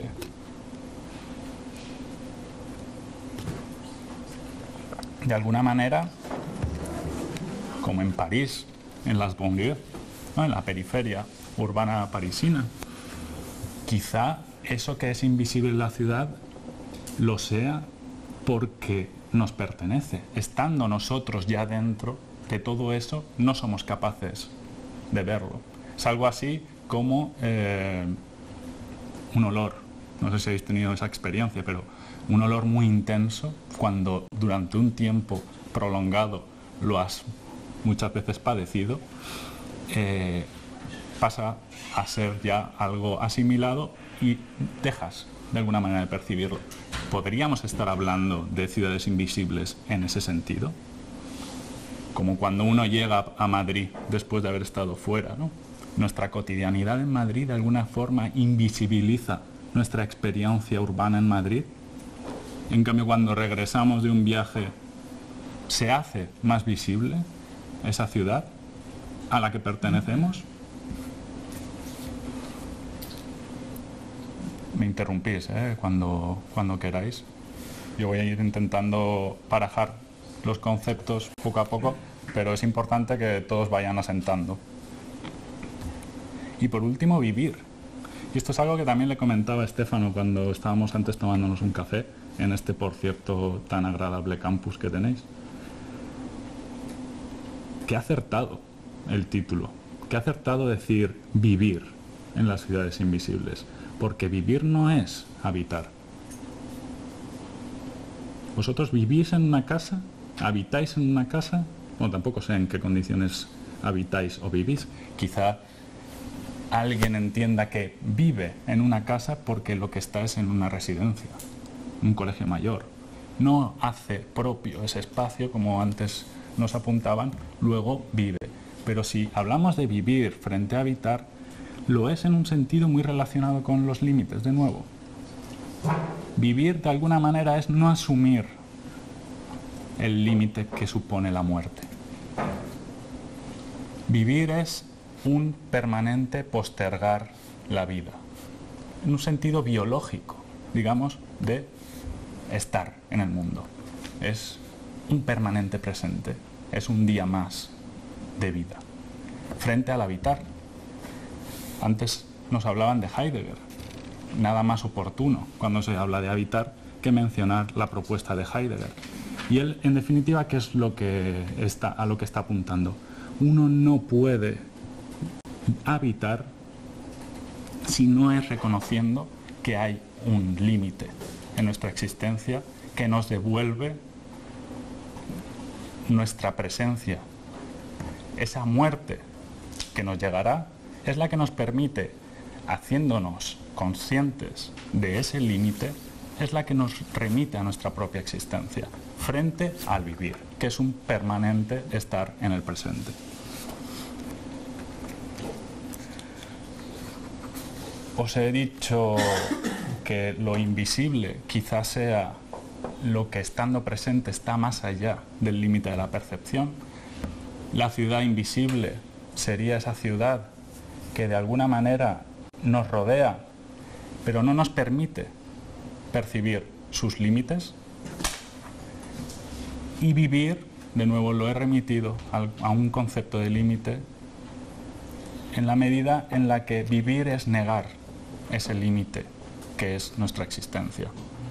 De alguna manera, como en París, en las banlieues, ¿no?, en la periferia urbana parisina, quizá eso que es invisible en la ciudad lo sea porque nos pertenece. Estando nosotros ya dentro de todo eso, no somos capaces de verlo. Es algo así como eh, un olor. No sé si habéis tenido esa experiencia, pero un olor muy intenso, cuando durante un tiempo prolongado lo has muchas veces padecido, eh, pasa a ser ya algo asimilado y dejas de alguna manera de percibirlo. ¿Podríamos estar hablando de ciudades invisibles en ese sentido? Como cuando uno llega a Madrid después de haber estado fuera, ¿no? Nuestra cotidianidad en Madrid de alguna forma invisibiliza nuestra experiencia urbana en Madrid. En cambio, cuando regresamos de un viaje, ¿se hace más visible esa ciudad a la que pertenecemos? Me interrumpís, ¿eh?, cuando, cuando queráis. Yo voy a ir intentando barajar los conceptos poco a poco, pero es importante que todos vayan asentando. Y por último, vivir. Y esto es algo que también le comentaba a Estefano cuando estábamos antes tomándonos un café en este, por cierto, tan agradable campus que tenéis. Qué acertado el título. Qué acertado decir vivir en las ciudades invisibles. Porque vivir no es habitar. ¿Vosotros vivís en una casa? ¿Habitáis en una casa? Bueno, tampoco sé en qué condiciones habitáis o vivís. Quizá alguien entienda que vive en una casa porque lo que está es en una residencia, un colegio mayor. No hace propio ese espacio, como antes nos apuntaban, luego vive. Pero si hablamos de vivir frente a habitar, lo es en un sentido muy relacionado con los límites, de nuevo. Vivir, de alguna manera, es no asumir el límite que supone la muerte. Vivir es un permanente postergar la vida, en un sentido biológico, digamos, de estar en el mundo. Es un permanente presente, es un día más. de vida, frente al habitar. Antes nos hablaban de Heidegger, nada más oportuno cuando se habla de habitar que mencionar la propuesta de Heidegger. Y él, en definitiva, ¿qué es lo que está, a lo que está apuntando? Uno no puede habitar si no es reconociendo que hay un límite en nuestra existencia que nos devuelve nuestra presencia. Esa muerte que nos llegará es la que nos permite, haciéndonos conscientes de ese límite, es la que nos remite a nuestra propia existencia, frente al vivir, que es un permanente estar en el presente. Os he dicho que lo invisible quizás sea lo que estando presente está más allá del límite de la percepción. La ciudad invisible sería esa ciudad que de alguna manera nos rodea, pero no nos permite percibir sus límites. Y vivir, de nuevo lo he remitido a un concepto de límite, en la medida en la que vivir es negar ese límite que es nuestra existencia.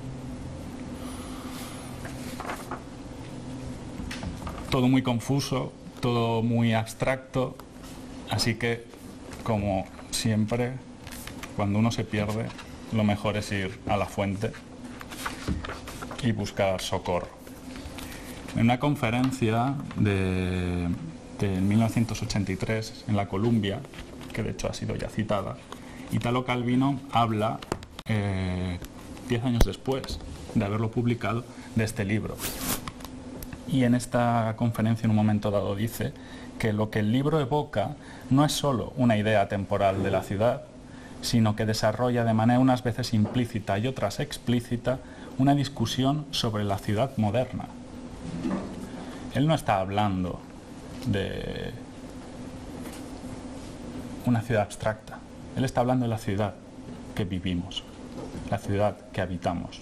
Todo muy confuso, todo muy abstracto, así que, como siempre, cuando uno se pierde, lo mejor es ir a la fuente y buscar socorro. En una conferencia de, de mil novecientos ochenta y tres en la Columbia, que de hecho ha sido ya citada, Italo Calvino habla, eh, diez años después de haberlo publicado, de este libro. Y en esta conferencia en un momento dado dice que lo que el libro evoca no es solo una idea temporal de la ciudad, sino que desarrolla de manera unas veces implícita y otras explícita una discusión sobre la ciudad moderna. Él no está hablando de una ciudad abstracta, él está hablando de la ciudad que vivimos, la ciudad que habitamos.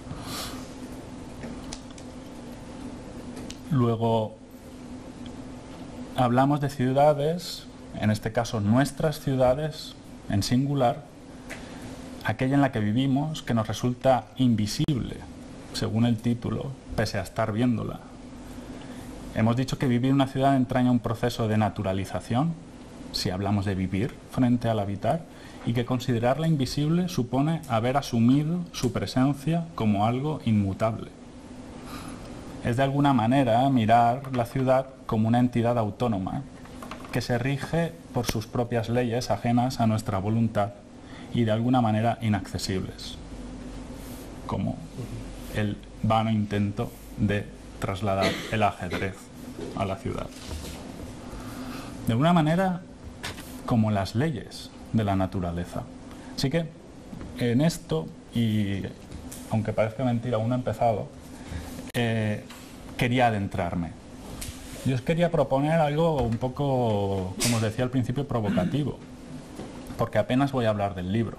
Luego, hablamos de ciudades, en este caso nuestras ciudades, en singular, aquella en la que vivimos que nos resulta invisible, según el título, pese a estar viéndola. Hemos dicho que vivir en una ciudad entraña un proceso de naturalización, si hablamos de vivir frente al habitar, y que considerarla invisible supone haber asumido su presencia como algo inmutable. Es de alguna manera mirar la ciudad como una entidad autónoma que se rige por sus propias leyes ajenas a nuestra voluntad y de alguna manera inaccesibles, como el vano intento de trasladar el ajedrez a la ciudad. De alguna manera, como las leyes de la naturaleza. Así que en esto, y aunque parezca mentira, aún no he empezado, eh, quería adentrarme. Yo os quería proponer algo un poco, como os decía al principio, provocativo, porque apenas voy a hablar del libro.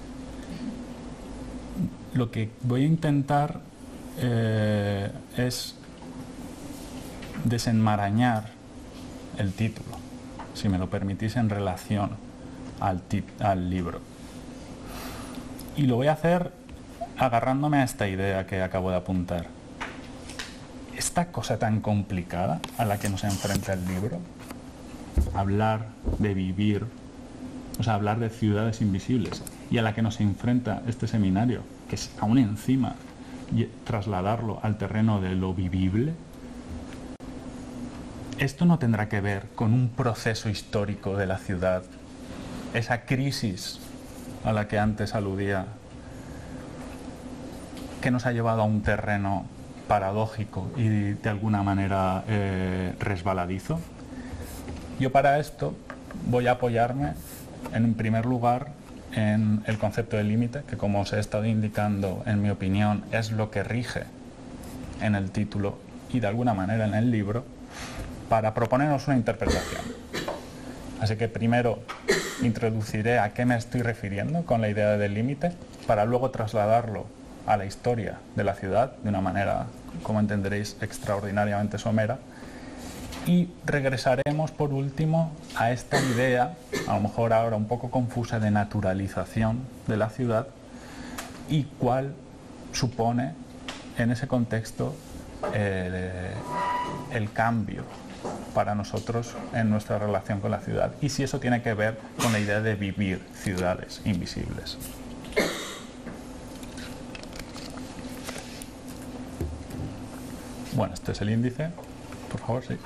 Lo que voy a intentar eh, es desenmarañar el título, si me lo permitís, en relación al, al libro. Y lo voy a hacer agarrándome a esta idea que acabo de apuntar. Esta cosa tan complicada a la que nos enfrenta el libro, hablar de vivir, o sea, hablar de ciudades invisibles, y a la que nos enfrenta este seminario, que es aún encima y trasladarlo al terreno de lo vivible, esto no tendrá que ver con un proceso histórico de la ciudad, esa crisis a la que antes aludía, que nos ha llevado a un terreno paradójico y de alguna manera eh, resbaladizo. Yo para esto voy a apoyarme en primer lugar en el concepto de límite, que como os he estado indicando, en mi opinión, es lo que rige en el título y de alguna manera en el libro, para proponernos una interpretación. Así que primero introduciré a qué me estoy refiriendo con la idea del límite, para luego trasladarlo a la historia de la ciudad de una manera, como entenderéis, extraordinariamente somera, Y regresaremos por último a esta idea, a lo mejor ahora un poco confusa, de naturalización de la ciudad y cuál supone en ese contexto el, el cambio para nosotros en nuestra relación con la ciudad y si eso tiene que ver con la idea de vivir ciudades invisibles. Bueno, este es el índice, por favor, sí.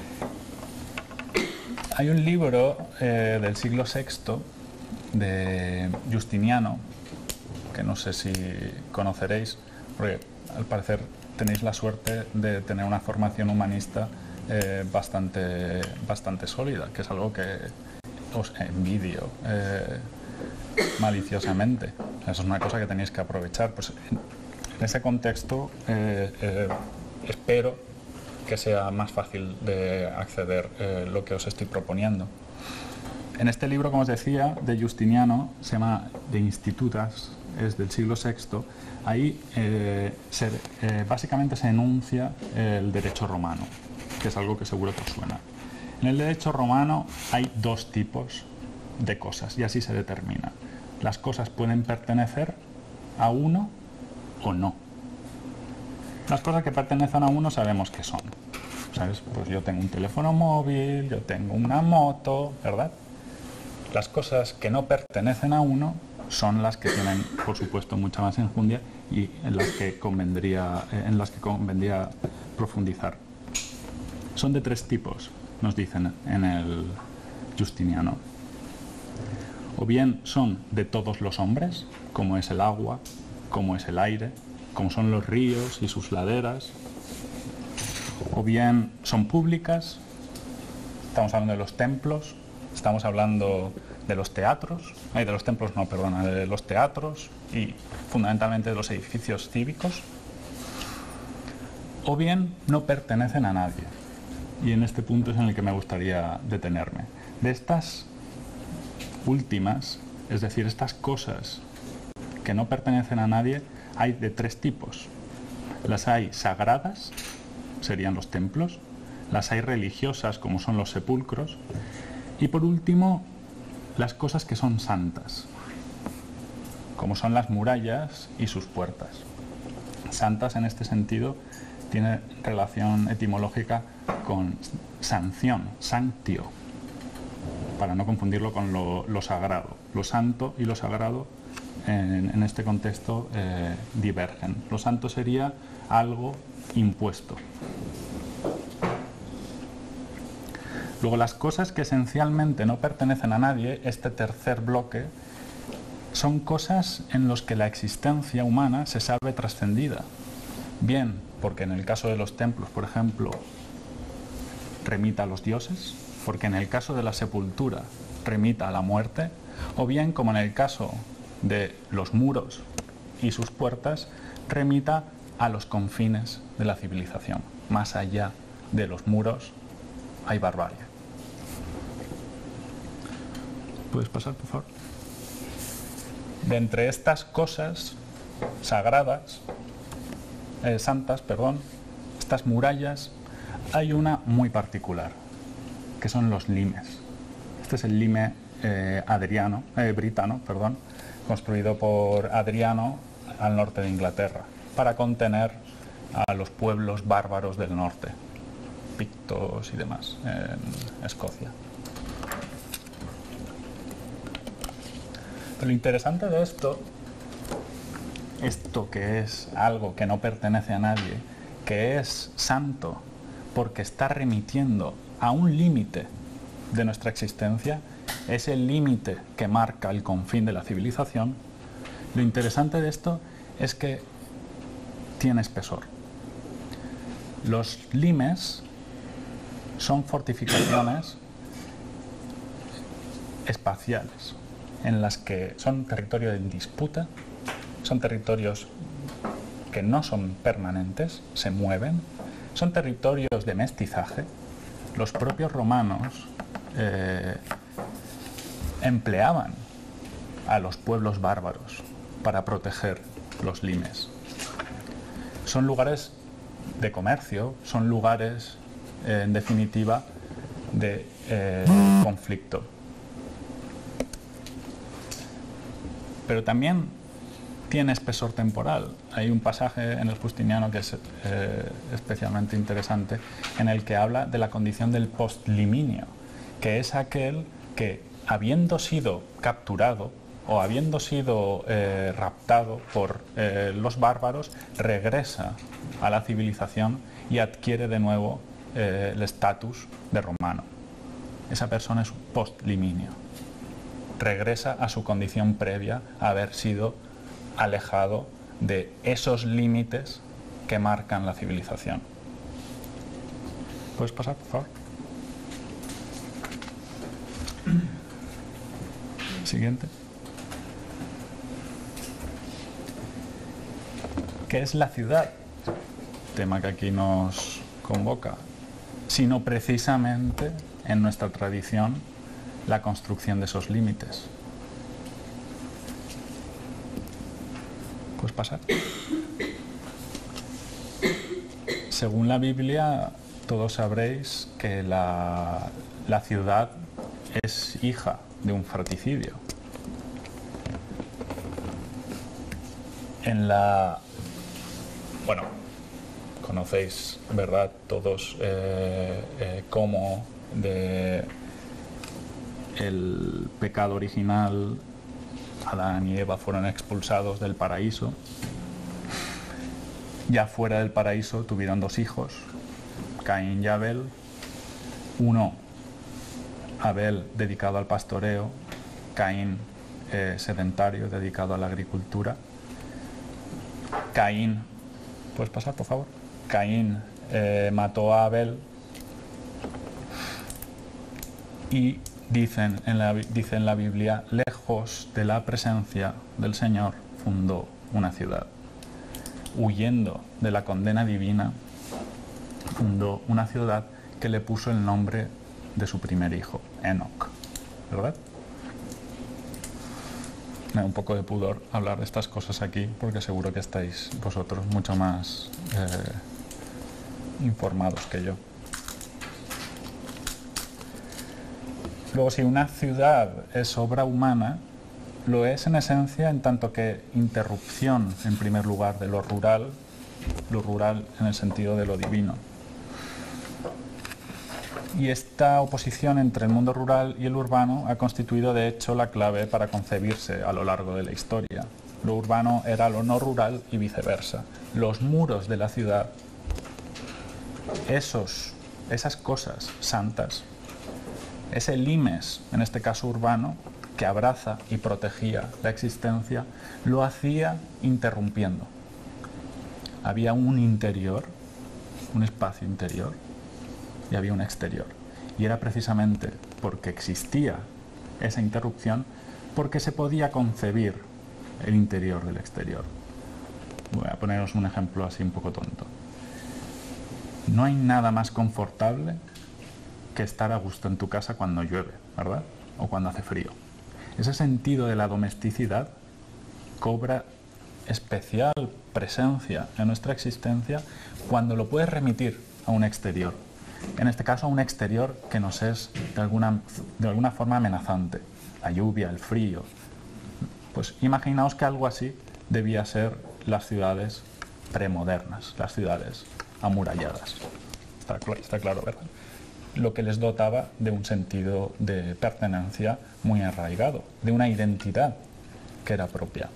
Hay un libro eh, del siglo sexto de Justiniano, que no sé si conoceréis, porque al parecer tenéis la suerte de tener una formación humanista eh, bastante, bastante sólida, que es algo que os envidio eh, maliciosamente. Eso es una cosa que tenéis que aprovechar. Pues en, en ese contexto eh, eh, espero que sea más fácil de acceder eh, lo que os estoy proponiendo. En este libro, como os decía, de Justiniano, se llama De Institutas, es del siglo sexto, ahí eh, se, eh, básicamente se enuncia el derecho romano, que es algo que seguro que os suena. En el derecho romano hay dos tipos de cosas y así se determina. Las cosas pueden pertenecer a uno o no. Las cosas que pertenecen a uno sabemos qué son. ¿Sabes? Pues yo tengo un teléfono móvil, yo tengo una moto, ¿verdad? Las cosas que no pertenecen a uno son las que tienen, por supuesto, mucha más enjundia y en las que convendría, en las que convendría profundizar. Son de tres tipos, nos dicen en el Justiniano. O bien son de todos los hombres, como es el agua, como es el aire, como son los ríos y sus laderas. O bien son públicas, estamos hablando de los templos, estamos hablando de los teatros, ay, de los templos no, perdona, de los teatros y fundamentalmente de los edificios cívicos. O bien no pertenecen a nadie. Y en este punto es en el que me gustaría detenerme. De estas últimas, es decir, estas cosas que no pertenecen a nadie, hay de tres tipos. Las hay sagradas, serían los templos, las hay religiosas, como son los sepulcros, y por último, las cosas que son santas, como son las murallas y sus puertas. Santas en este sentido tiene relación etimológica con sanción, sanctio, para no confundirlo con lo, lo sagrado. Lo santo y lo sagrado en, en este contexto eh, divergen. Lo santo sería algo impuesto. Luego, las cosas que esencialmente no pertenecen a nadie, este tercer bloque, son cosas en las que la existencia humana se sabe trascendida. Bien, porque en el caso de los templos, por ejemplo, remita a los dioses, porque en el caso de la sepultura remita a la muerte, o bien, como en el caso de los muros y sus puertas, remita a los confines de la civilización. Más allá de los muros hay barbarie. ¿Puedes pasar, por favor? De entre estas cosas sagradas, eh, santas, perdón, estas murallas, hay una muy particular, que son los limes. Este es el lime eh, adriano, eh, britano, perdón, construido por Adriano al norte de Inglaterra, para contener a los pueblos bárbaros del norte, pictos y demás, en Escocia. Pero lo interesante de esto, esto que es algo que no pertenece a nadie, que es santo porque está remitiendo a un límite de nuestra existencia, es el límite que marca el confín de la civilización. Lo interesante de esto es que tiene espesor. Los limes son fortificaciones espaciales, en las que son territorios en disputa, son territorios que no son permanentes, se mueven, son territorios de mestizaje. Los propios romanos eh, empleaban a los pueblos bárbaros para proteger los limes. Son lugares de comercio, son lugares eh, en definitiva, de eh, conflicto. Pero también tiene espesor temporal. Hay un pasaje en el Justiniano que es eh, especialmente interesante, en el que habla de la condición del postliminio, que es aquel que, habiendo sido capturado o habiendo sido eh, raptado por eh, los bárbaros, regresa a la civilización y adquiere de nuevo eh, el estatus de romano. Esa persona es un postliminio. Regresa a su condición previa a haber sido alejado de esos límites que marcan la civilización. ¿Puedes pasar, por favor? Siguiente. ¿Qué es la ciudad? Tema que aquí nos convoca. Sino precisamente, en nuestra tradición, la construcción de esos límites. ¿Puedes pasar? Según la Biblia, todos sabréis que la, la ciudad es hija de un fratricidio. En la... Bueno, conocéis, ¿verdad?, todos eh, eh, cómo de el pecado original Adán y Eva fueron expulsados del paraíso. Ya fuera del paraíso tuvieron dos hijos, Caín y Abel. Uno, Abel, dedicado al pastoreo, Caín, eh, sedentario, dedicado a la agricultura. Caín, ¿puedes pasar, por favor? Caín eh, mató a Abel y dicen en, la, dice en la Biblia, lejos de la presencia del Señor, fundó una ciudad. Huyendo de la condena divina, fundó una ciudad que le puso el nombre de su primer hijo, Enoc, ¿verdad? Me da un poco de pudor hablar de estas cosas aquí, porque seguro que estáis vosotros mucho más eh, informados que yo. Luego, si una ciudad es obra humana, lo es en esencia en tanto que interrupción, en primer lugar, de lo rural, lo rural en el sentido de lo divino. Y esta oposición entre el mundo rural y el urbano ha constituido, de hecho, la clave para concebirse a lo largo de la historia. Lo urbano era lo no rural y viceversa. Los muros de la ciudad, esos, esas cosas santas, ese limes, en este caso urbano, que abraza y protegía la existencia, lo hacía interrumpiendo. Había un interior, un espacio interior, y había un exterior. Y era precisamente porque existía esa interrupción, porque se podía concebir el interior del exterior. Voy a poneros un ejemplo así un poco tonto. No hay nada más confortable que estar a gusto en tu casa cuando llueve, ¿verdad? O cuando hace frío. Ese sentido de la domesticidad cobra especial presencia en nuestra existencia cuando lo puedes remitir a un exterior. En este caso, a un exterior que nos es de alguna, de alguna forma amenazante. La lluvia, el frío. Pues imaginaos que algo así debía ser las ciudades premodernas, las ciudades amuralladas. Está, está claro, ¿verdad? Lo que les dotaba de un sentido de pertenencia muy arraigado, de una identidad que era propia.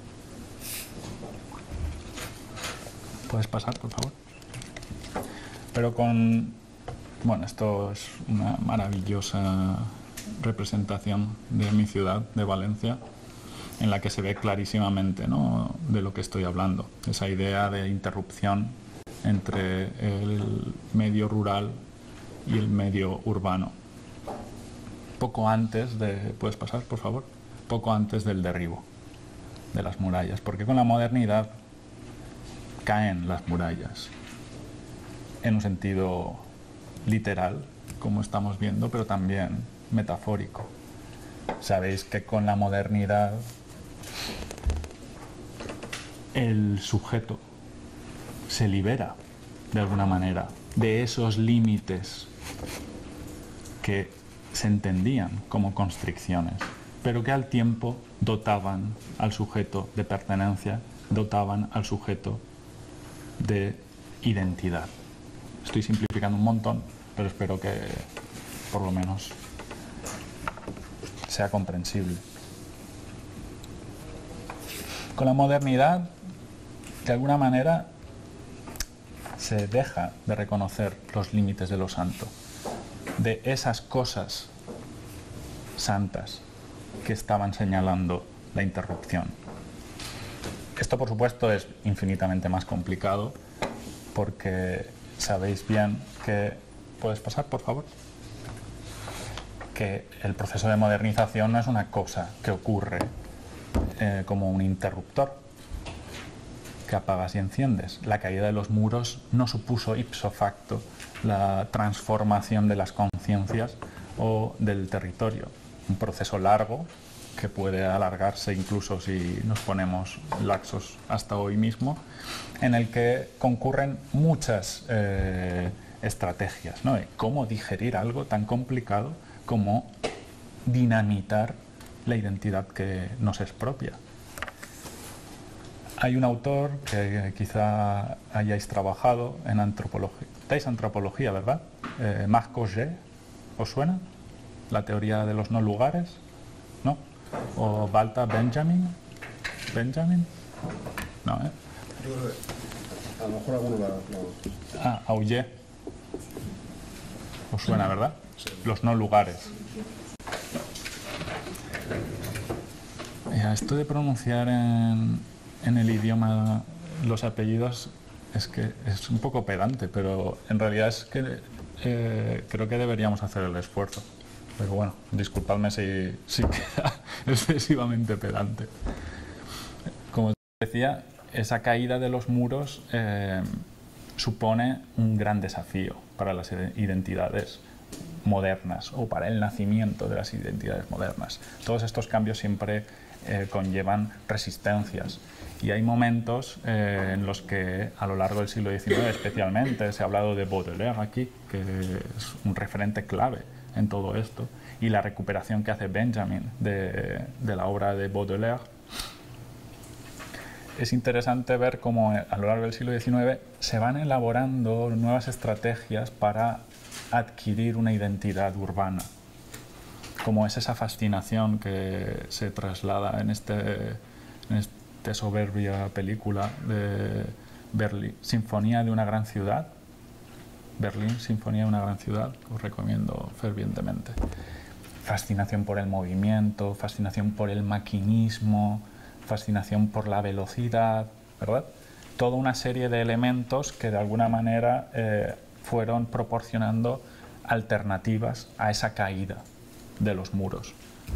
¿Puedes pasar, por favor? Pero con... Bueno, esto es una maravillosa representación de mi ciudad, de Valencia, en la que se ve clarísimamente, ¿no?, de lo que estoy hablando. Esa idea de interrupción entre el medio rural y el medio urbano. Poco antes de... ¿Puedes pasar, por favor? Poco antes del derribo de las murallas, porque con la modernidad caen las murallas, en un sentido literal, como estamos viendo, pero también metafórico. Sabéis que con la modernidad el sujeto se libera, de alguna manera, de esos límites que se entendían como constricciones, pero que al tiempo dotaban al sujeto de pertenencia, dotaban al sujeto de identidad. Estoy simplificando un montón, pero espero que por lo menos sea comprensible. Con la modernidad, de alguna manera, se deja de reconocer los límites de lo santo, de esas cosas santas que estaban señalando la interrupción. Esto, por supuesto, es infinitamente más complicado porque sabéis bien que... ¿Puedes pasar, por favor? Que el proceso de modernización no es una cosa que ocurre eh, como un interruptor que apagas y enciendes. La caída de los muros no supuso ipso facto la transformación de las conciencias o del territorio. Un proceso largo que puede alargarse incluso si nos ponemos laxos hasta hoy mismo, en el que concurren muchas eh, estrategias, ¿no? Cómo digerir algo tan complicado como dinamitar la identidad que nos es propia. Hay un autor que quizá hayáis trabajado en antropología. ¿Dais antropología, verdad? Eh, Marc Augé, ¿os suena? La teoría de los no lugares, ¿no? O Walter Benjamin. ¿Benjamin? No, ¿eh? Yo creo que a lo mejor alguno la... la... Ah, Augé. ¿Os suena, verdad? Sí. Los no lugares. Ya, esto de pronunciar en, en el idioma los apellidos es que es un poco pedante, pero en realidad es que eh, creo que deberíamos hacer el esfuerzo. Pero bueno, disculpadme si, si queda excesivamente pedante. Como decía, esa caída de los muros eh, supone un gran desafío para las identidades modernas o para el nacimiento de las identidades modernas. Todos estos cambios siempre eh, conllevan resistencias y hay momentos eh, en los que a lo largo del siglo diecinueve especialmente se ha hablado de Baudelaire aquí, que es un referente clave en todo esto, y la recuperación que hace Benjamin de, de la obra de Baudelaire. Es interesante ver cómo a lo largo del siglo diecinueve se van elaborando nuevas estrategias para adquirir una identidad urbana, como es esa fascinación que se traslada en este, en esta soberbia película de Berlín, Sinfonía de una gran ciudad. Berlín, Sinfonía de una gran ciudad, os recomiendo fervientemente. Fascinación por el movimiento, fascinación por el maquinismo, fascinación por la velocidad, ¿verdad? Toda una serie de elementos que de alguna manera eh, fueron proporcionando alternativas a esa caída de los muros.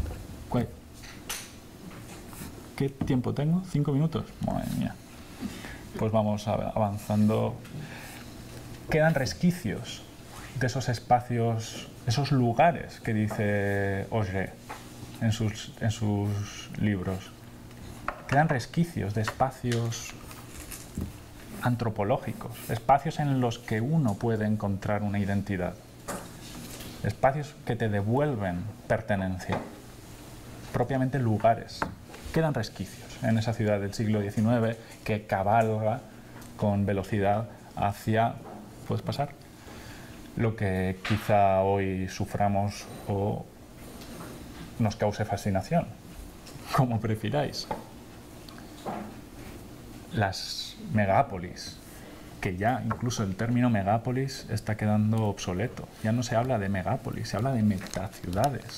¿Qué tiempo tengo? ¿Cinco minutos? Madre mía. Pues vamos avanzando. Quedan resquicios de esos espacios, esos lugares que dice Augé en sus, en sus libros. Quedan resquicios de espacios antropológicos, espacios en los que uno puede encontrar una identidad, espacios que te devuelven pertenencia, propiamente lugares. Quedan resquicios en esa ciudad del siglo diecinueve que cabalga con velocidad hacia... ¿Puedes pasar? Lo que quizá hoy suframos o nos cause fascinación, como prefiráis. Las megápolis, que ya incluso el término megápolis está quedando obsoleto. Ya no se habla de megápolis, se habla de metaciudades.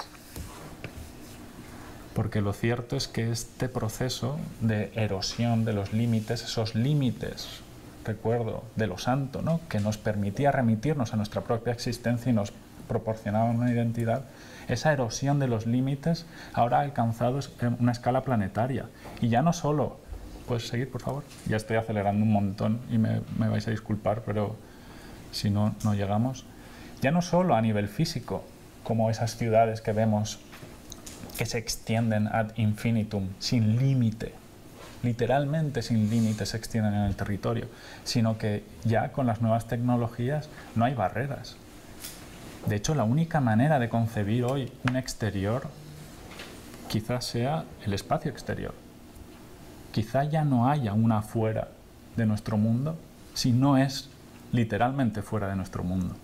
Porque lo cierto es que este proceso de erosión de los límites, esos límites, recuerdo, de lo santo, ¿no?, que nos permitía remitirnos a nuestra propia existencia y nos proporcionaba una identidad, esa erosión de los límites ahora ha alcanzado una escala planetaria. Y ya no solo... ¿Puedes seguir, por favor? Ya estoy acelerando un montón y me, me vais a disculpar, pero si no, no llegamos. Ya no solo a nivel físico, como esas ciudades que vemos que se extienden ad infinitum, sin límite, literalmente sin límite se extienden en el territorio, sino que ya con las nuevas tecnologías no hay barreras. De hecho, la única manera de concebir hoy un exterior quizás sea el espacio exterior. Quizá ya no haya una fuera de nuestro mundo si no es literalmente fuera de nuestro mundo.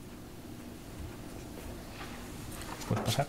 ¿Puedes pasar?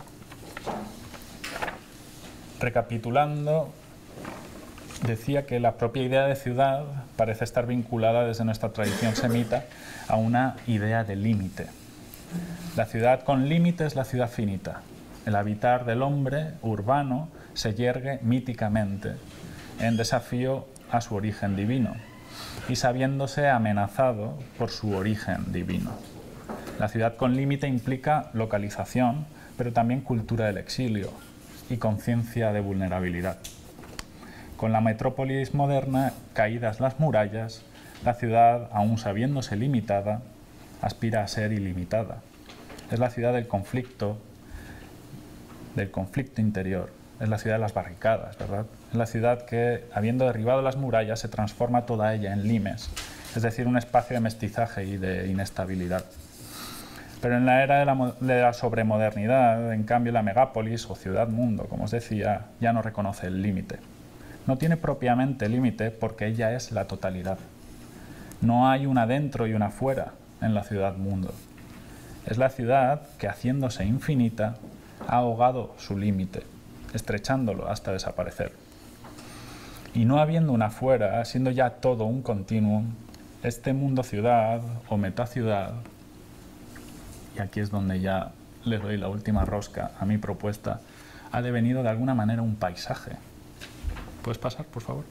Recapitulando, decía que la propia idea de ciudad parece estar vinculada desde nuestra tradición semita a una idea de límite. La ciudad con límite es la ciudad finita. El habitar del hombre urbano se yergue míticamente en desafío a su origen divino y sabiéndose amenazado por su origen divino. La ciudad con límite implica localización, pero también cultura del exilio y conciencia de vulnerabilidad. Con la metrópolis moderna caídas las murallas, la ciudad, aun sabiéndose limitada, aspira a ser ilimitada. Es la ciudad del conflicto, del conflicto interior. Es la ciudad de las barricadas, ¿verdad? Es la ciudad que, habiendo derribado las murallas, se transforma toda ella en limes, es decir, un espacio de mestizaje y de inestabilidad. Pero en la era de la, de la sobremodernidad, en cambio, la megápolis o ciudad-mundo, como os decía, ya no reconoce el límite. No tiene propiamente límite porque ella es la totalidad. No hay una dentro y una fuera en la ciudad-mundo. Es la ciudad que, haciéndose infinita, ha ahogado su límite, estrechándolo hasta desaparecer. Y no habiendo una fuera, siendo ya todo un continuum, este mundo-ciudad o metaciudad, y aquí es donde ya les doy la última rosca a mi propuesta, ha devenido de alguna manera un paisaje. ¿Puedes pasar, por favor?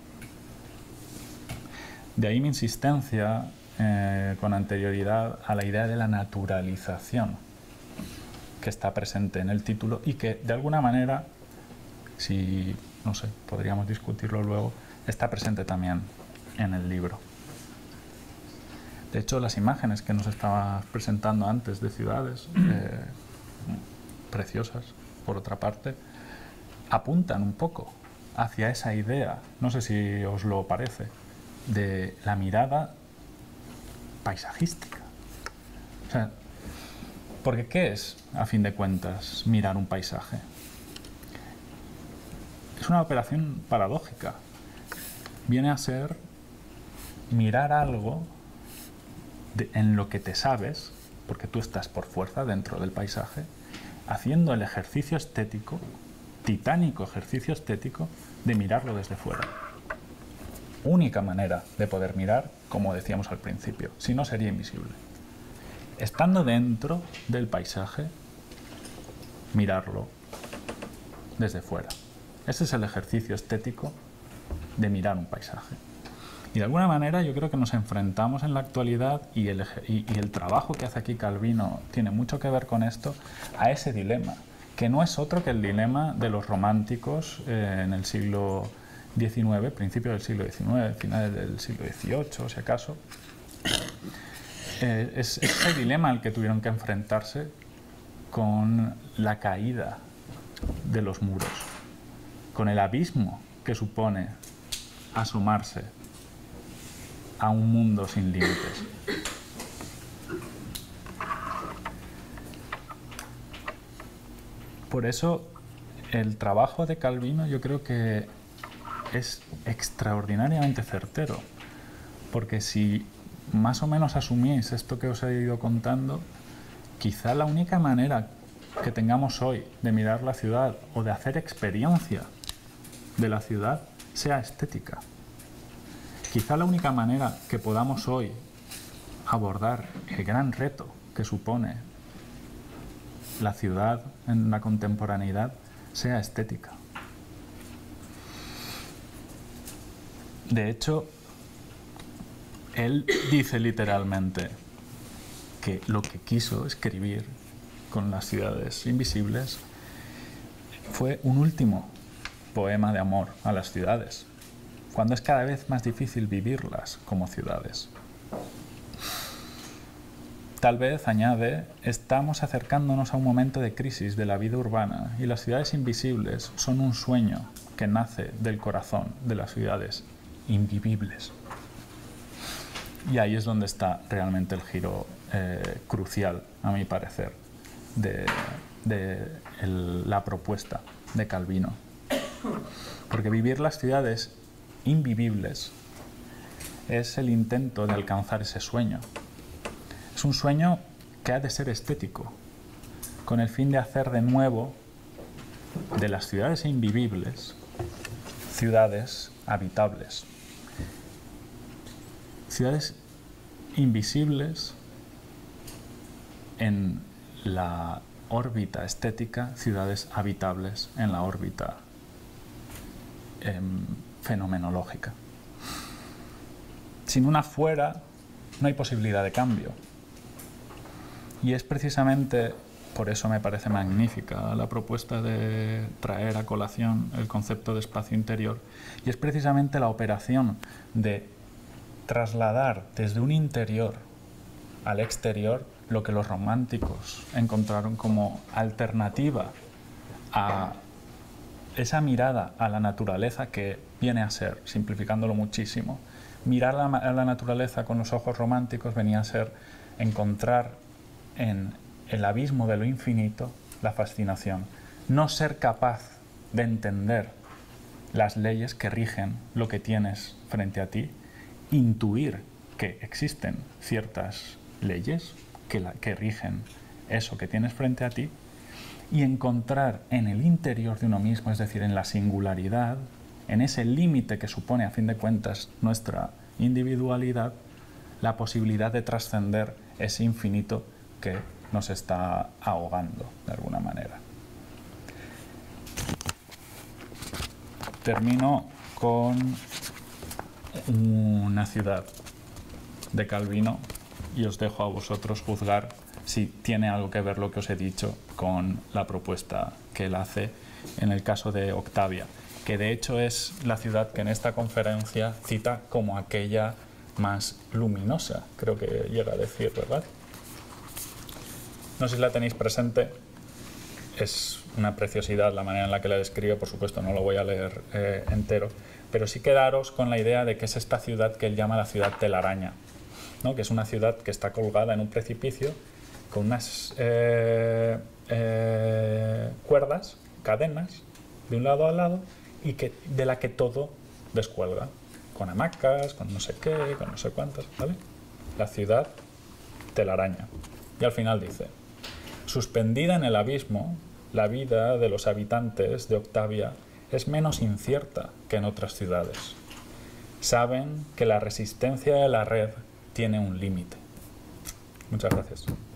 De ahí mi insistencia eh, con anterioridad a la idea de la naturalización que está presente en el título y que de alguna manera, si, no sé, podríamos discutirlo luego, está presente también en el libro. De hecho, las imágenes que nos estabas presentando antes de ciudades, eh, preciosas, por otra parte, apuntan un poco hacia esa idea, no sé si os lo parece, de la mirada paisajística. O sea, porque ¿qué es, a fin de cuentas, mirar un paisaje? Es una operación paradójica. Viene a ser mirar algo de, en lo que te sabes, porque tú estás por fuerza dentro del paisaje, haciendo el ejercicio estético, titánico ejercicio estético, de mirarlo desde fuera. Única manera de poder mirar, como decíamos al principio, si no sería invisible. Estando dentro del paisaje, mirarlo desde fuera. Ese es el ejercicio estético de mirar un paisaje. Y de alguna manera yo creo que nos enfrentamos en la actualidad, y el, y, y el trabajo que hace aquí Calvino tiene mucho que ver con esto, a ese dilema, que no es otro que el dilema de los románticos eh, en el siglo diecinueve, principio del siglo diecinueve, finales del siglo dieciocho, si acaso. Eh, es ese dilema al que tuvieron que enfrentarse con la caída de los muros, con el abismo que supone asomarse a un mundo sin límites. Por eso el trabajo de Calvino yo creo que es extraordinariamente certero, porque si más o menos asumís esto que os he ido contando, quizá la única manera que tengamos hoy de mirar la ciudad o de hacer experiencia de la ciudad sea estética. Quizá la única manera que podamos hoy abordar el gran reto que supone la ciudad en la contemporaneidad sea estética. De hecho, él dice literalmente que lo que quiso escribir con las ciudades invisibles fue un último poema de amor a las ciudades, cuando es cada vez más difícil vivirlas como ciudades. Tal vez, añade, estamos acercándonos a un momento de crisis de la vida urbana y las ciudades invisibles son un sueño que nace del corazón de las ciudades invivibles. Y ahí es donde está realmente el giro eh, crucial, a mi parecer, de, de el, la propuesta de Calvino. Porque vivir las ciudades invivibles es el intento de alcanzar ese sueño. Es un sueño que ha de ser estético, con el fin de hacer de nuevo de las ciudades invivibles ciudades habitables. Ciudades invisibles en la órbita estética, ciudades habitables en la órbita eh, fenomenológica. Sin una fuera no hay posibilidad de cambio. Y es precisamente, por eso me parece magnífica la propuesta de traer a colación el concepto de espacio interior, y es precisamente la operación de trasladar desde un interior al exterior lo que los románticos encontraron como alternativa a esa mirada a la naturaleza que viene a ser, simplificándolo muchísimo, mirar a la, a la naturaleza con los ojos románticos venía a ser encontrar en el abismo de lo infinito la fascinación. No ser capaz de entender las leyes que rigen lo que tienes frente a ti, intuir que existen ciertas leyes que, la, que rigen eso que tienes frente a ti y encontrar en el interior de uno mismo, es decir, en la singularidad, en ese límite que supone a fin de cuentas nuestra individualidad, la posibilidad de trascender ese infinito que nos está ahogando de alguna manera. Termino con una ciudad de Calvino y os dejo a vosotros juzgar si tiene algo que ver lo que os he dicho con la propuesta que él hace en el caso de Octavia, que de hecho es la ciudad que en esta conferencia cita como aquella más luminosa, creo que llega a decir, ¿verdad? No sé si la tenéis presente, es una preciosidad la manera en la que la describe, por supuesto no lo voy a leer eh, entero, pero sí quedaros con la idea de que es esta ciudad que él llama la ciudad telaraña, ¿no? Que es una ciudad que está colgada en un precipicio con unas eh, eh, cuerdas, cadenas, de un lado al lado, y que, de la que todo descuelga, con hamacas, con no sé qué, con no sé cuántas, ¿vale? La ciudad telaraña. Y al final dice: suspendida en el abismo, la vida de los habitantes de Octavia es menos incierta que en otras ciudades. Saben que la resistencia de la red tiene un límite. Muchas gracias.